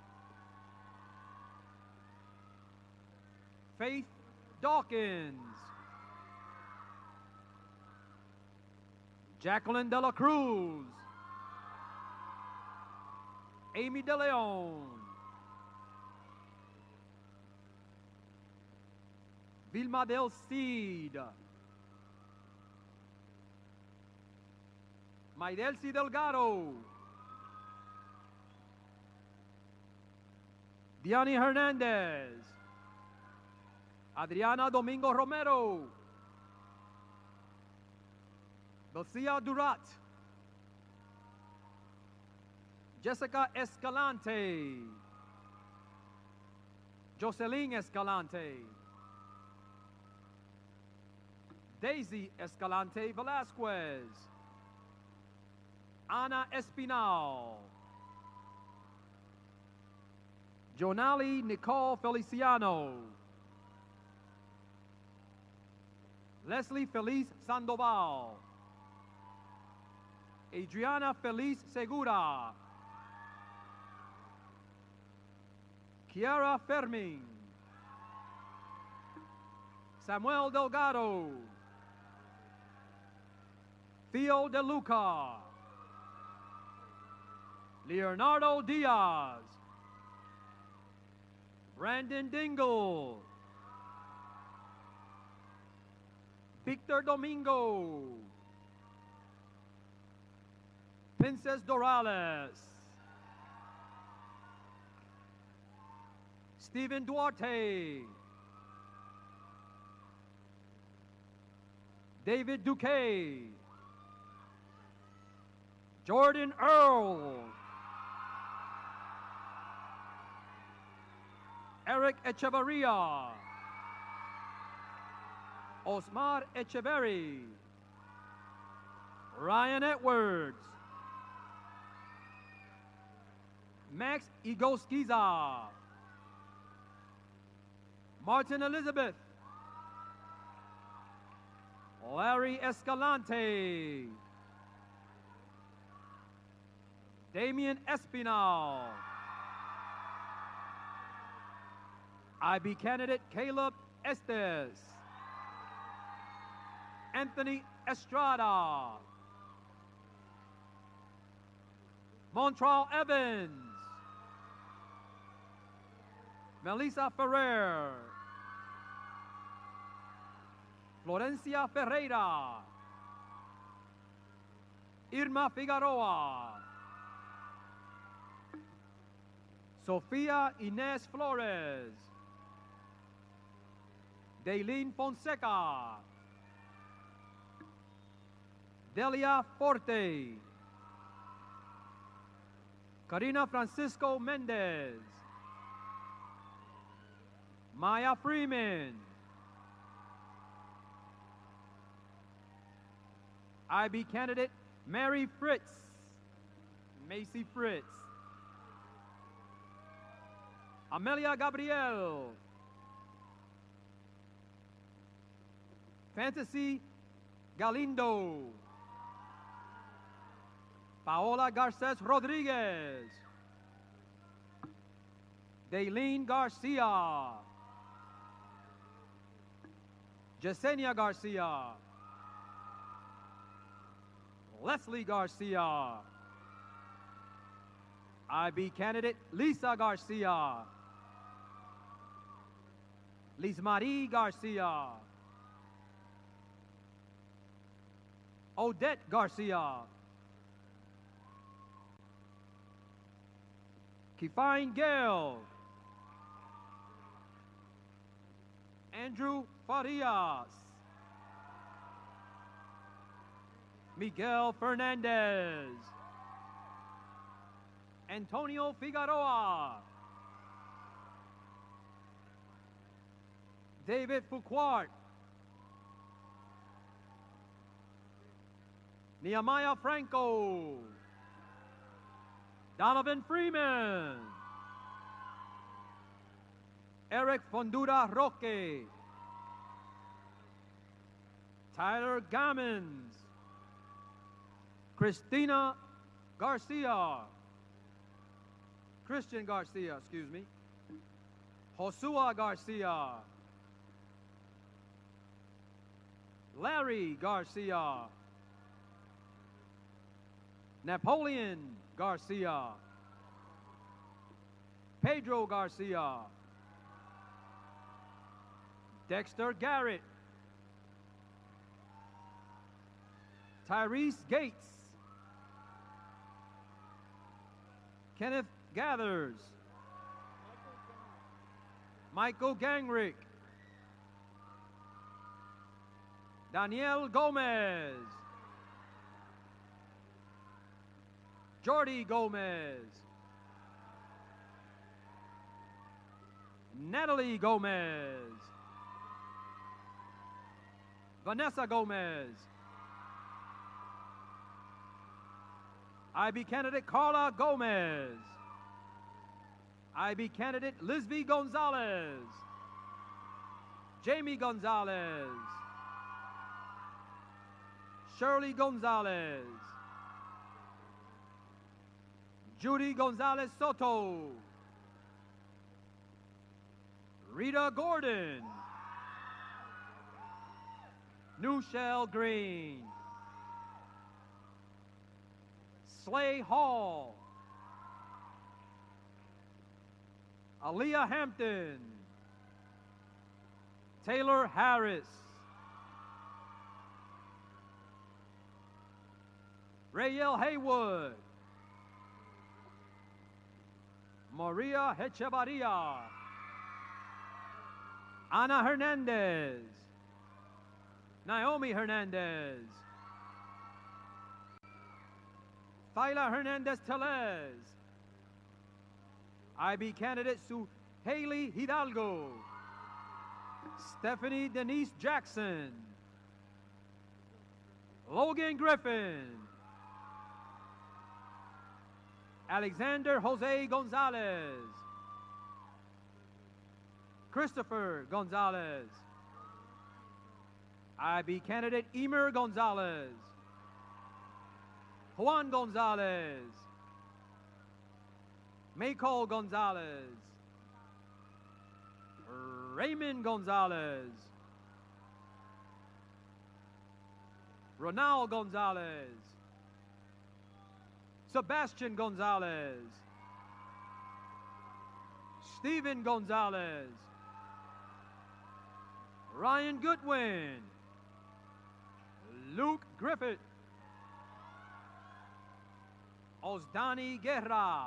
Faith Dawkins, Jacqueline De La Cruz, Amy De Leon, Vilma Del Cid, Maidelsi Delgado, Diani Hernandez, Adriana Domingo Romero, Lucia Durat, Jessica Escalante, Jocelyn Escalante, Daisy Escalante Velasquez, Ana Espinal, Jonali Nicole Feliciano, Leslie Feliz Sandoval, Adriana Feliz Segura, Kiara Fermin, Samuel Delgado, Theo De Luca, Leonardo Diaz, Brandon Dingle, Victor Domingo, Princess Dorales, Stephen Duarte, David Duque, Jordan Earl, Eric Echevarria, Osmar Echeverry, Ryan Edwards, Max Igoskiza, Martin Elizabeth, Larry Escalante, Damian Espinal, I B candidate Caleb Estes, Anthony Estrada, Montreal Evans, Melissa Ferrer, Florencia Ferreira, Irma Figueroa, Sofia Inés Flores, Daylene Fonseca, Delia Forte. Karina Francisco Mendez. Maya Freeman. I B candidate Mary Fritz. Macy Fritz. Amelia Gabriel. Fantasy Galindo. Paola Garces Rodriguez. Daylene Garcia. Yesenia Garcia. Leslie Garcia. I B candidate Lisa Garcia. Liz Marie Garcia. Odette Garcia. Kifine Gale. Andrew Farias. Miguel Fernandez. Antonio Figueroa. David Fouquart. Nehemiah Franco. Donovan Freeman. Eric Fondura Roque. Tyler Gammons. Christina Garcia. Christian Garcia, excuse me. Josua Garcia. Larry Garcia. Napoleon Garcia. Pedro Garcia. Dexter Garrett. Tyrese Gates. Kenneth Gathers. Michael Gangrick. Danielle Gomez. Jordy Gomez. Natalie Gomez. Vanessa Gomez. I B candidate Carla Gomez. I B candidate Lisby Gonzalez. Jamie Gonzalez. Shirley Gonzalez. Judy Gonzalez Soto. Rita Gordon. Nushel Green. Slay Hall. Aaliyah Hampton. Taylor Harris. Rayel Haywood. Maria Hechevarria. Ana Hernandez. Naomi Hernandez. Thyla Hernandez Telez. I B candidate Sue Haley Hidalgo. Stephanie Denise Jackson. Logan Griffin. Alexander Jose Gonzalez. Christopher Gonzalez. I B candidate Emer Gonzalez. Juan Gonzalez. Maycole Gonzalez. Raymond Gonzalez. Ronald Gonzalez. Sebastian Gonzalez. Stephen Gonzalez. Ryan Goodwin. Luke Griffith. Osdani Guerra.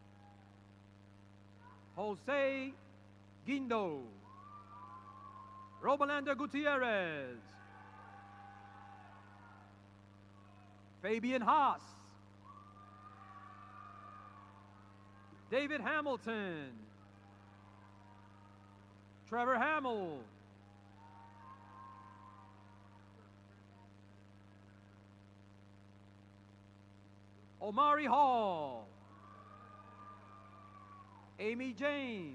Jose Guindo. Robelander Gutierrez. Fabian Haas. David Hamilton. Trevor Hamill. Omari Hall. Amy James.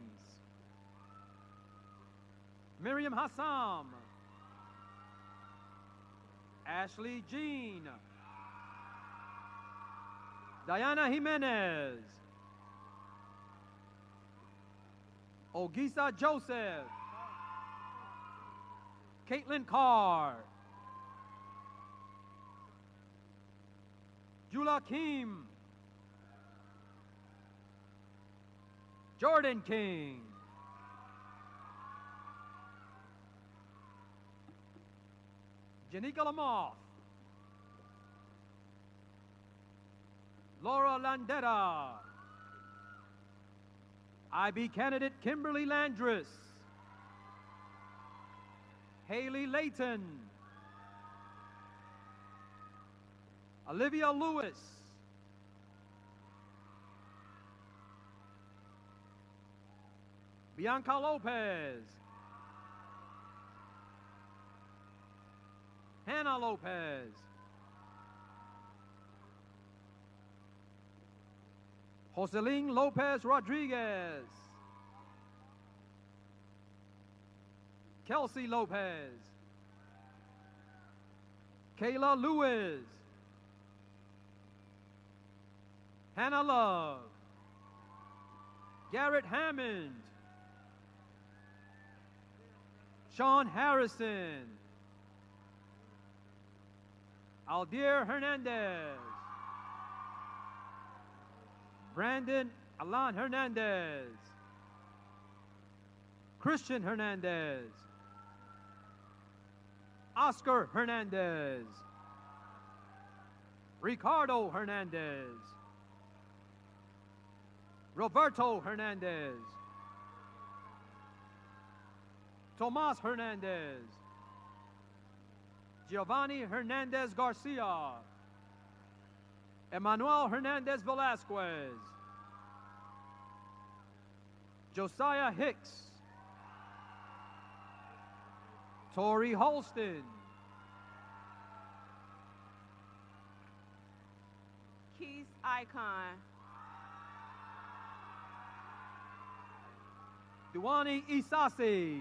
Miriam Hassam. Ashley Jean. Diana Jimenez. Ogisa Joseph. Caitlin Carr. Jula Kim. Jordan King. Janika Lamoff. Laura Landetta. I B candidate Kimberly Landris. Haley Layton. Olivia Lewis. Bianca Lopez. Hannah Lopez. Joseline Lopez Rodriguez. Kelsey Lopez. Kayla Lewis. Hannah Love. Garrett Hammond. Sean Harrison. Aldir Hernandez. Brandon Alan Hernandez. Christian Hernandez. Oscar Hernandez. Ricardo Hernandez. Roberto Hernandez. Tomas Hernandez. Giovanni Hernandez Garcia. Emmanuel Hernandez Velasquez. Josiah Hicks. Tori Holston. Keith Icon. Duani Isasi.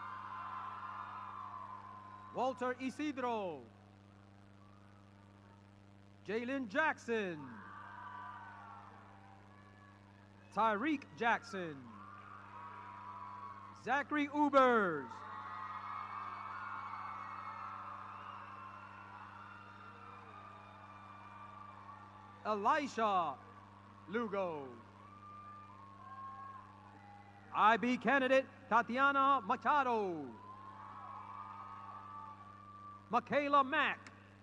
Walter Isidro. Jalen Jackson. Tyreek Jackson. Zachary Ubers. Elisha Lugo. I B candidate Tatiana Machado. Michaela Mack.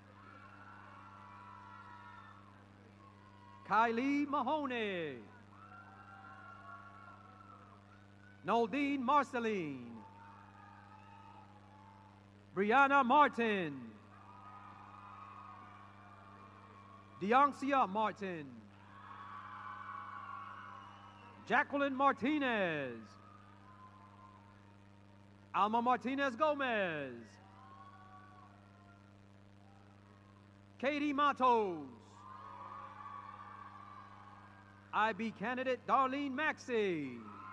Kylie Mahoney. Noldine Marceline. Brianna Martin. Deoncia Martin. Jacqueline Martinez. Alma Martinez Gomez. Katie Matos. I B candidate Darlene Maxey.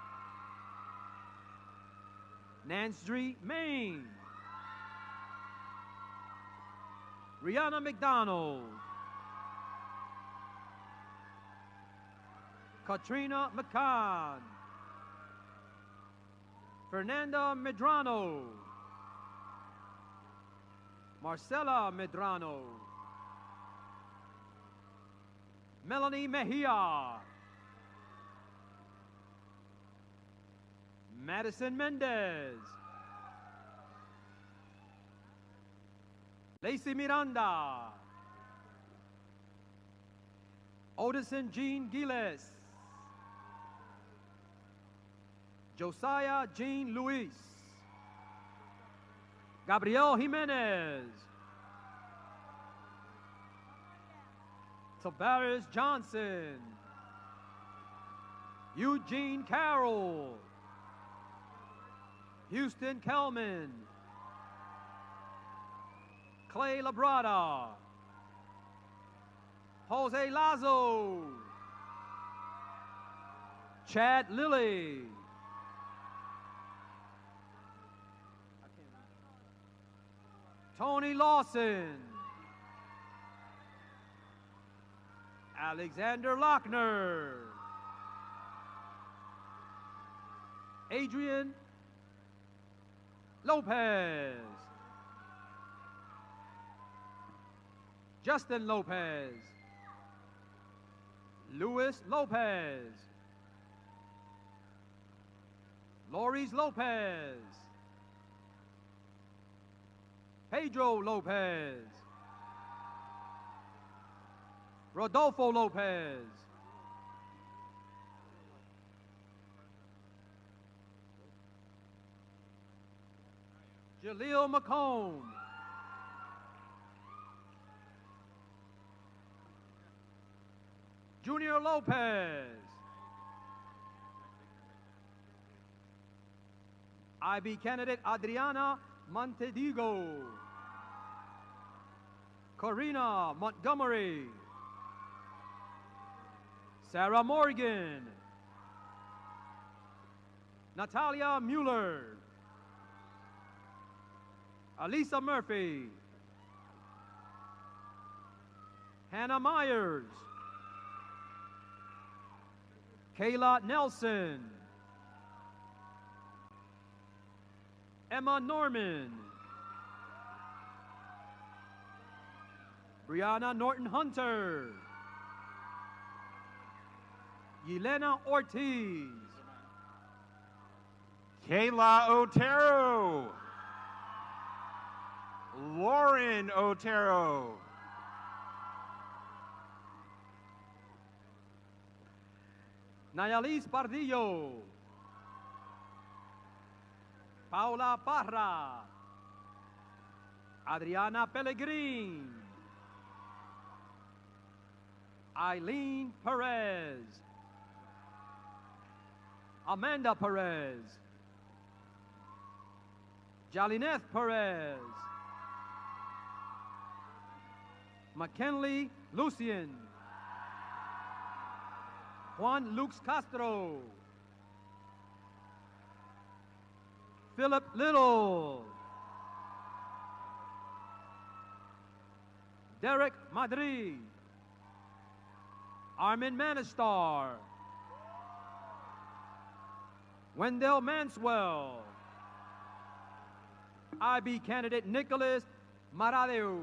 Nansdree Maine. Rihanna McDonald. Katrina McCann. Fernanda Medrano. Marcela Medrano. Melanie Mejia. Madison Mendez. Lacey Miranda. Odison Jean Gilles. Josiah Jean Luis. Gabriel Jimenez. Tavares Johnson. Eugene Carroll. Houston Kelman. Clay Labrada. Jose Lazo. Chad Lilly. Tony Lawson. Alexander Lochner. Adrian Lopez. Justin Lopez. Luis Lopez. Loris Lopez. Pedro Lopez. Rodolfo Lopez. Jaleel McComb. Junior Lopez. I B candidate Adriana Montedigo. Corina Montgomery. Sarah Morgan. Natalia Mueller. Alisa Murphy. Hannah Myers. Kayla Nelson. Emma Norman. Brianna Norton Hunter. Yelena Ortiz. Kayla Otero. Lauren Otero. Nayalis Pardillo. Paula Parra. Adriana Pellegrin. Eileen Perez. Amanda Perez. Jalineth Perez. McKinley Lucian. Juan Lux Castro. Philip Little. Derek Madrid. Armin Manistar. Wendell Manswell. I B candidate Nicholas Maradeu.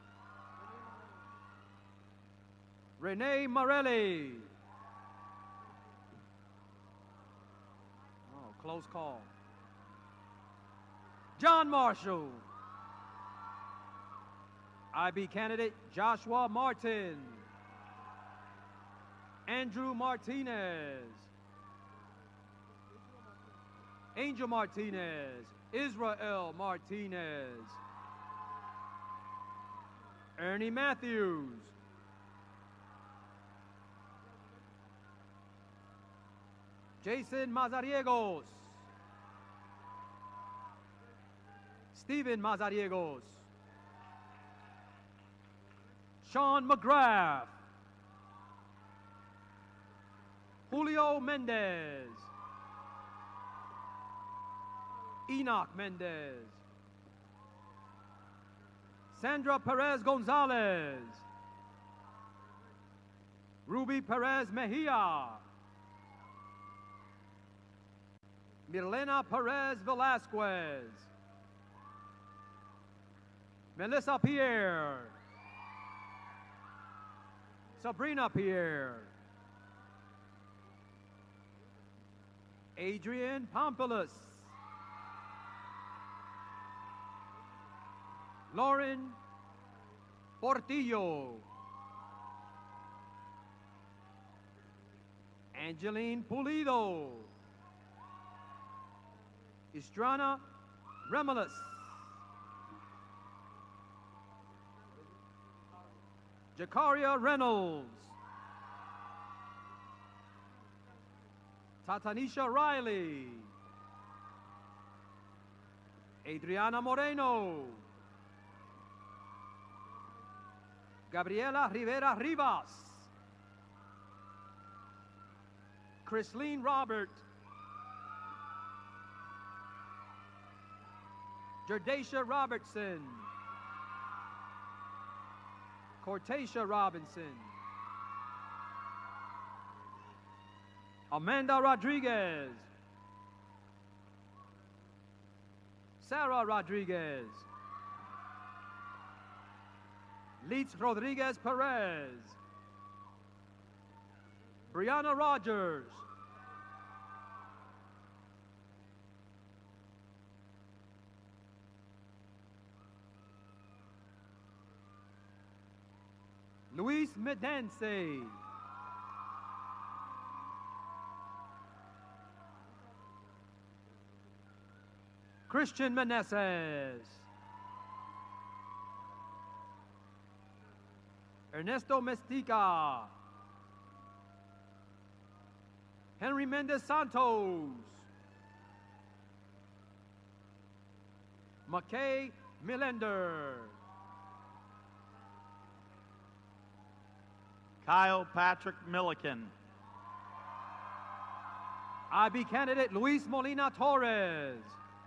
Renee Morelli. Oh, close call. John Marshall. I B candidate Joshua Martin. Andrew Martinez. Angel Martinez. Israel Martinez. Ernie Matthews. Jason Mazariegos. Stephen Mazariegos. Sean McGrath. Julio Mendez. Enoch Mendez. Sandra Perez Gonzalez. Ruby Perez Mejia. Mirlena Perez Velasquez. Melissa Pierre. Sabrina Pierre. Adrian Pompilus. Lauren Portillo. Angeline Pulido. Estrana Remulus. Jakaria Reynolds. Tatanisha Riley. Adriana Moreno. Gabriela Rivera Rivas. Chrisleen Robert. Jerdasha Robertson. Cortasia Robinson. Amanda Rodriguez. Sarah Rodriguez. Leitz Rodriguez Perez. Brianna Rogers. Luis Medense. Christian Meneses. Ernesto Mestica. Henry Mendez Santos. McKay Millender. Kyle Patrick Milliken. I B candidate Luis Molina Torres.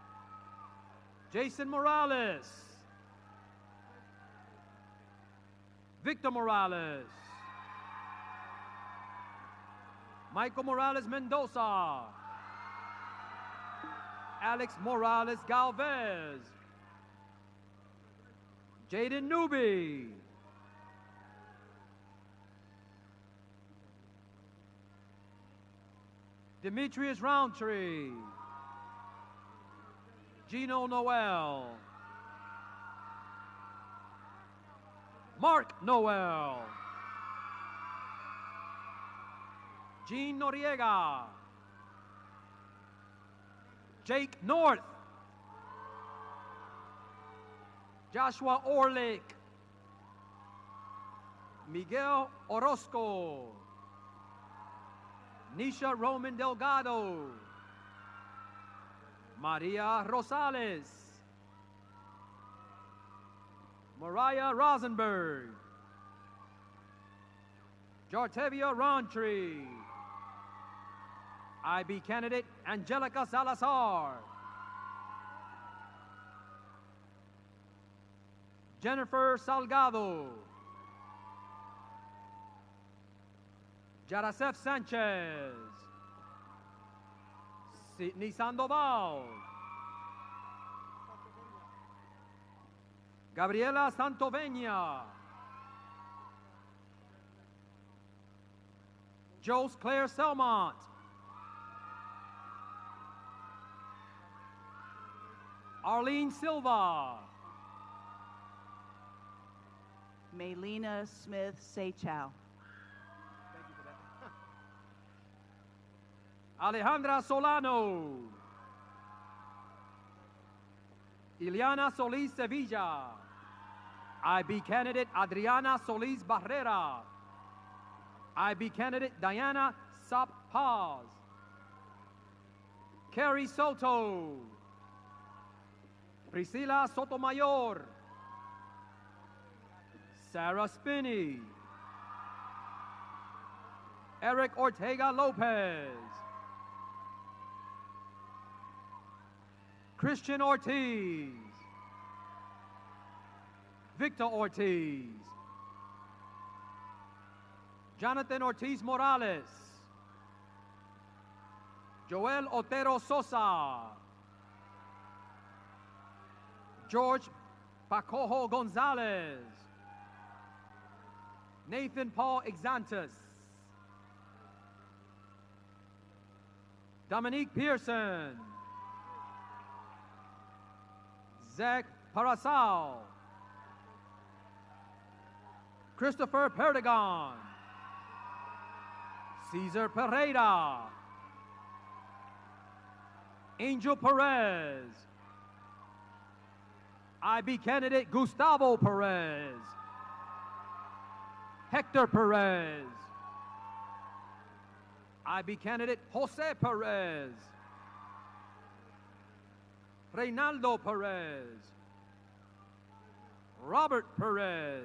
Jason Morales. Victor Morales. Michael Morales Mendoza. Alex Morales Galvez. Jaden Newby. Demetrius Roundtree. Gino Noel. Mark Noel. Gene Noriega. Jake North. Joshua Orlick. Miguel Orozco. Nisha Roman Delgado. Maria Rosales. Mariah Rosenberg. Jartevia Roundtree. I B candidate Angelica Salazar. Jennifer Salgado. Jaracef Sanchez. Sidney Sandoval. Gabriela Santovenia. Jose Claire Selmont. Arlene Silva. Maylena Smith Seychow. Alejandra Solano. Ileana Solis Sevilla. I B candidate Adriana Solis Barrera. I B candidate Diana Sap Paz. Carrie Soto. Priscilla Sotomayor. Sarah Spinney. Eric Ortega Lopez. Christian Ortiz. Victor Ortiz. Jonathan Ortiz Morales. Joel Otero Sosa. George Pacojo Gonzalez. Nathan Paul Exantis. Dominique Pearson. Zach Parasal. Christopher Perdigon. Cesar Pereira. Angel Perez. I B candidate Gustavo Perez. Hector Perez. I B candidate Jose Perez. Reynaldo Perez. Robert Perez.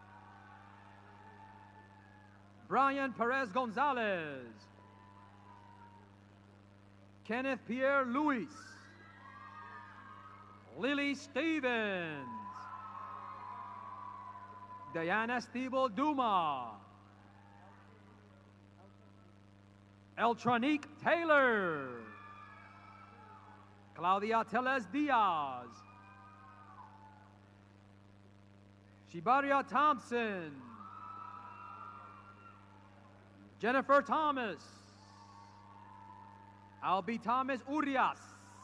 Brian Perez Gonzalez. Kenneth Pierre Luis. Lily Stevens. Diana Estival Duma. Eltronique Taylor. Claudia Teles Diaz. Shibaria Thompson. Jennifer Thomas. Albie Thomas Urias.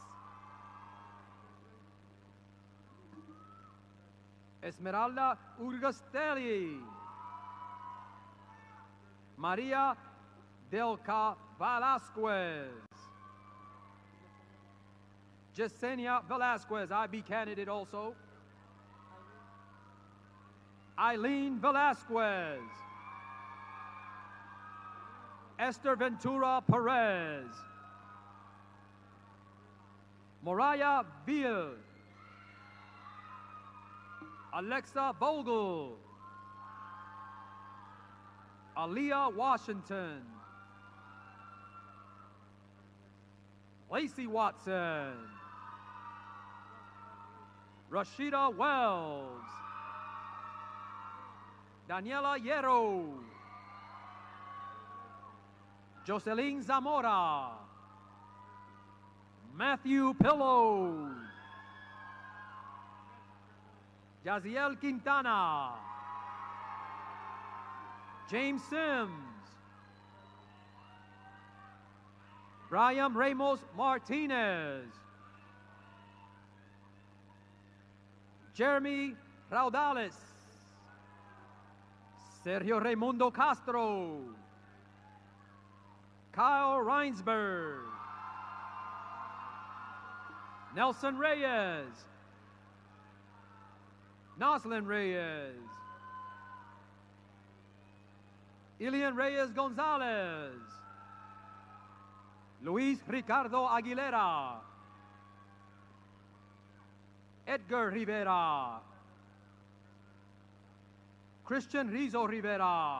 Esmeralda Urgastelli. Maria Delca Velasquez. Yesenia Velasquez, I B candidate also. Eileen Velasquez. Esther Ventura Perez. Mariah Beal. Alexa Vogel. Aaliyah Washington. Lacey Watson. Rashida Wells. Daniela Hierro. Jocelyn Zamora. Matthew Pillow. Yaziel Quintana. James Sims. Brian Ramos Martinez. Jeremy Raudales. Sergio Raimundo Castro. Kyle Reinsberg. Nelson Reyes. Noslin Reyes. Ilian Reyes Gonzalez. Luis Ricardo Aguilera. Edgar Rivera. Christian Rizo Rivera.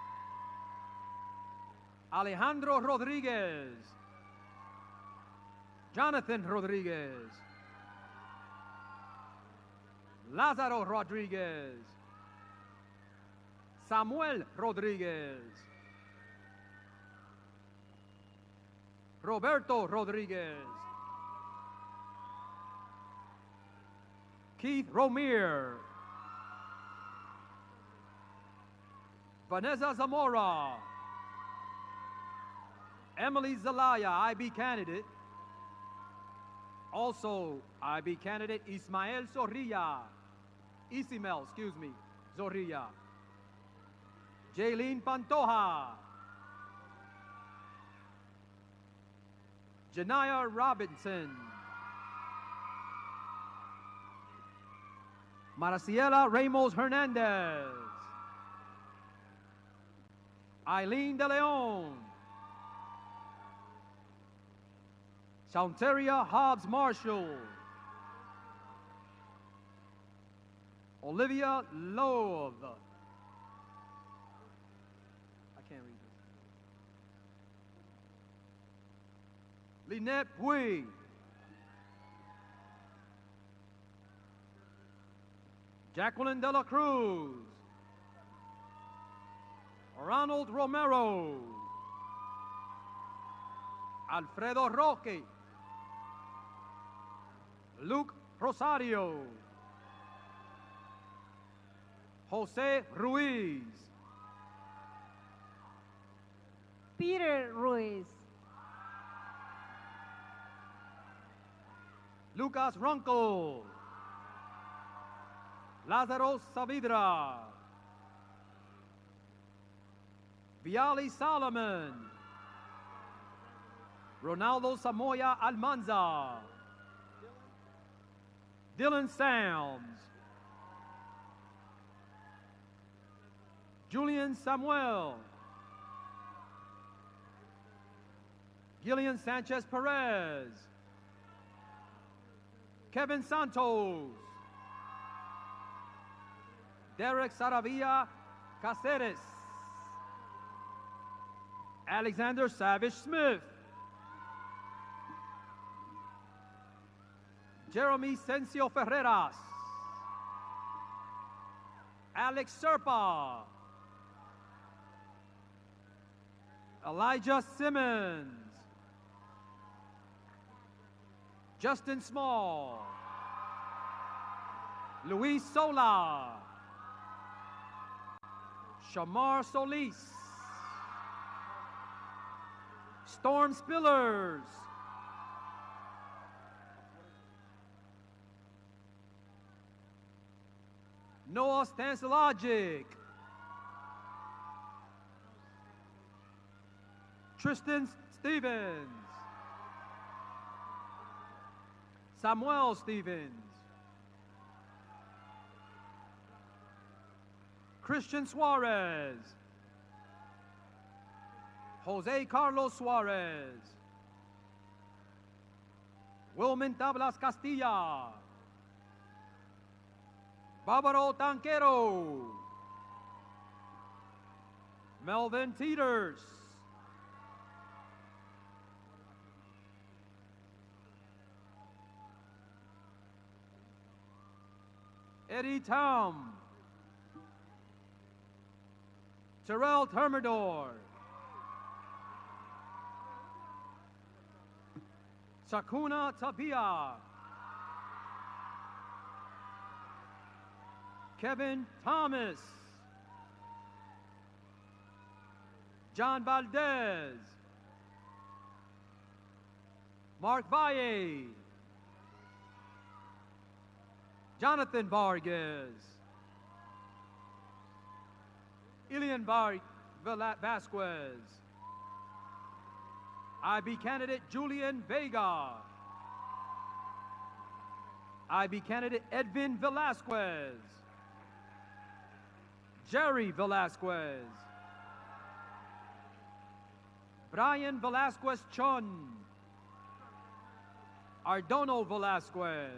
Alejandro Rodriguez. Jonathan Rodriguez. Lázaro Rodriguez. Samuel Rodriguez. Roberto Rodriguez. Keith Romier. Vanessa Zamora. Emily Zelaya, I B candidate. Also, I B candidate Ismael Zorrilla. Isimel, excuse me, Zorrilla. Jaylene Pantoja. Janaya Robinson. Mariciela Ramos Hernandez. Eileen De Leon. Shaunteria Hobbs Marshall. Olivia Love. I can't read this. Lynette Pui. Jacqueline De La Cruz. Ronald Romero. Alfredo Roque. Luke Rosario. Jose Ruiz. Peter Ruiz. Lucas Runkle. Lázaro Saavedra. Viali Solomon. Ronaldo Samoya Almanza. Dylan Sams. Julian Samuel, Gillian Sanchez Perez, Kevin Santos, Derek Saravia Caceres, Alexander Savage Smith, Jeremy Sencio Ferreras, Alex Serpa, Elijah Simmons, Justin Small, Luis Sola, Shamar Solis, Storm Spillers, Noah Stanselagic, Tristan Stevens, Samuel Stevens, Christian Suarez, Jose Carlos Suarez, Wilman Tablas Castilla, Barbaro Tanquero, Melvin Teeters, Eddie Tom, Terrell Termidor, Sakuna Tapia, Kevin Thomas, John Valdez, Mark Valle, Jonathan Vargas, Ilian Var Vasquez, I B candidate Julian Vega, I B candidate Edwin Velasquez, Jerry Velasquez, Brian Velasquez Chun, Ardono Velasquez,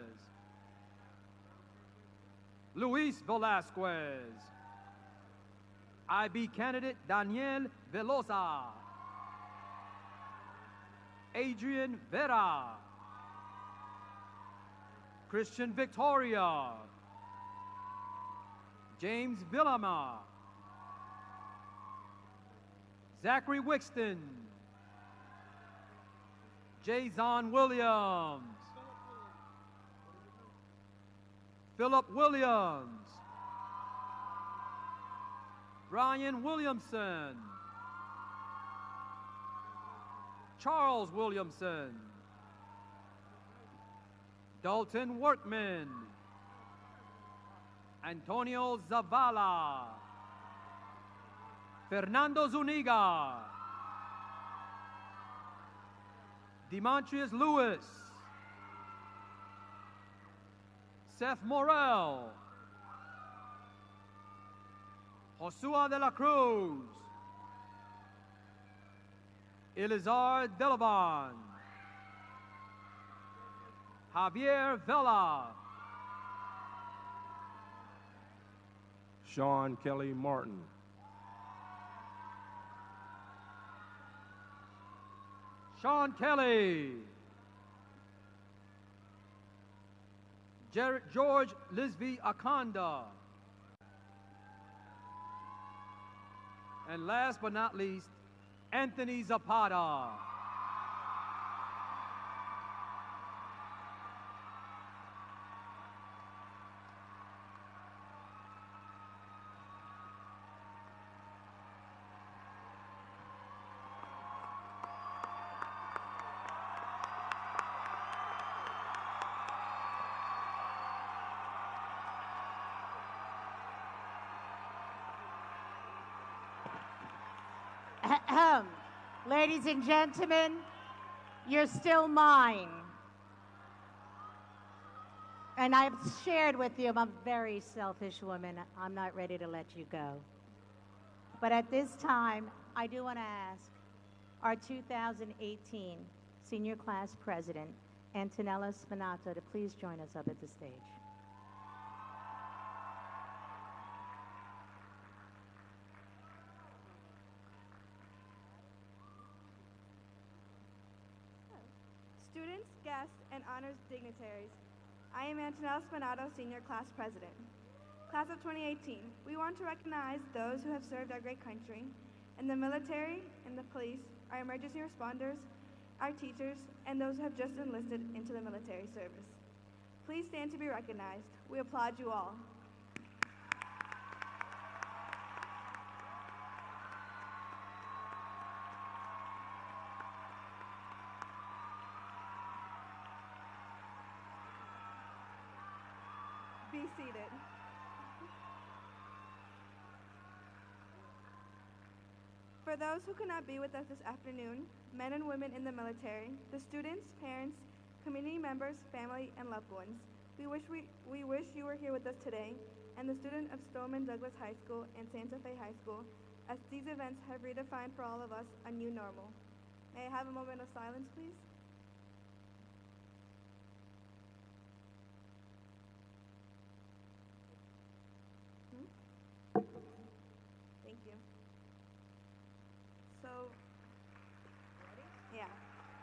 Luis Velasquez, I B candidate Daniel Velosa, Adrian Vera, Christian Victoria, James Villama, Zachary Wixton, Jason Williams, Philip Williams, Brian Williamson, Charles Williamson, Dalton Workman, Antonio Zavala, Fernando Zuniga, Demontrius Lewis, Seth Morel, Josua de la Cruz, Elizar Delavan, Javier Vela, Sean Kelly Martin, Sean Kelly, Jer- George Lisby Akanda, and last but not least, Anthony Zapata. Ahem. Ladies and gentlemen, you're still mine. And I've shared with you, I'm a very selfish woman. I'm not ready to let you go. But at this time, I do want to ask our two thousand eighteen senior class president, Antonella Spinato, to please join us up at the stage. Students, guests, and honors dignitaries, I am Antonella Spinato, Senior Class President. Class of twenty eighteen, we want to recognize those who have served our great country in the military, in the police, our emergency responders, our teachers, and those who have just enlisted into the military service. Please stand to be recognized. We applaud you all. Be seated. For those who could not be with us this afternoon, men and women in the military, the students, parents, community members, family, and loved ones, we wish, we, we wish you were here with us today, and the student of Stoneman Douglas High School and Santa Fe High School, as these events have redefined for all of us a new normal. May I have a moment of silence, please? Thank you. So, yeah.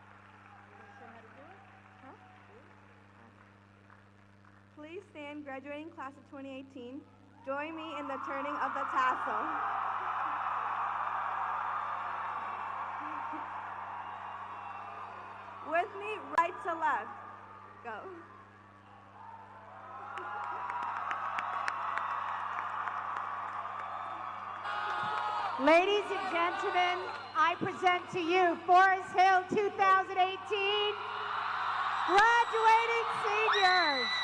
Huh? Please stand, graduating class of twenty eighteen. Join me in the turning of the tassel. With me, right to left. Go. Ladies and gentlemen, I present to you Forest Hill two thousand eighteen graduating seniors.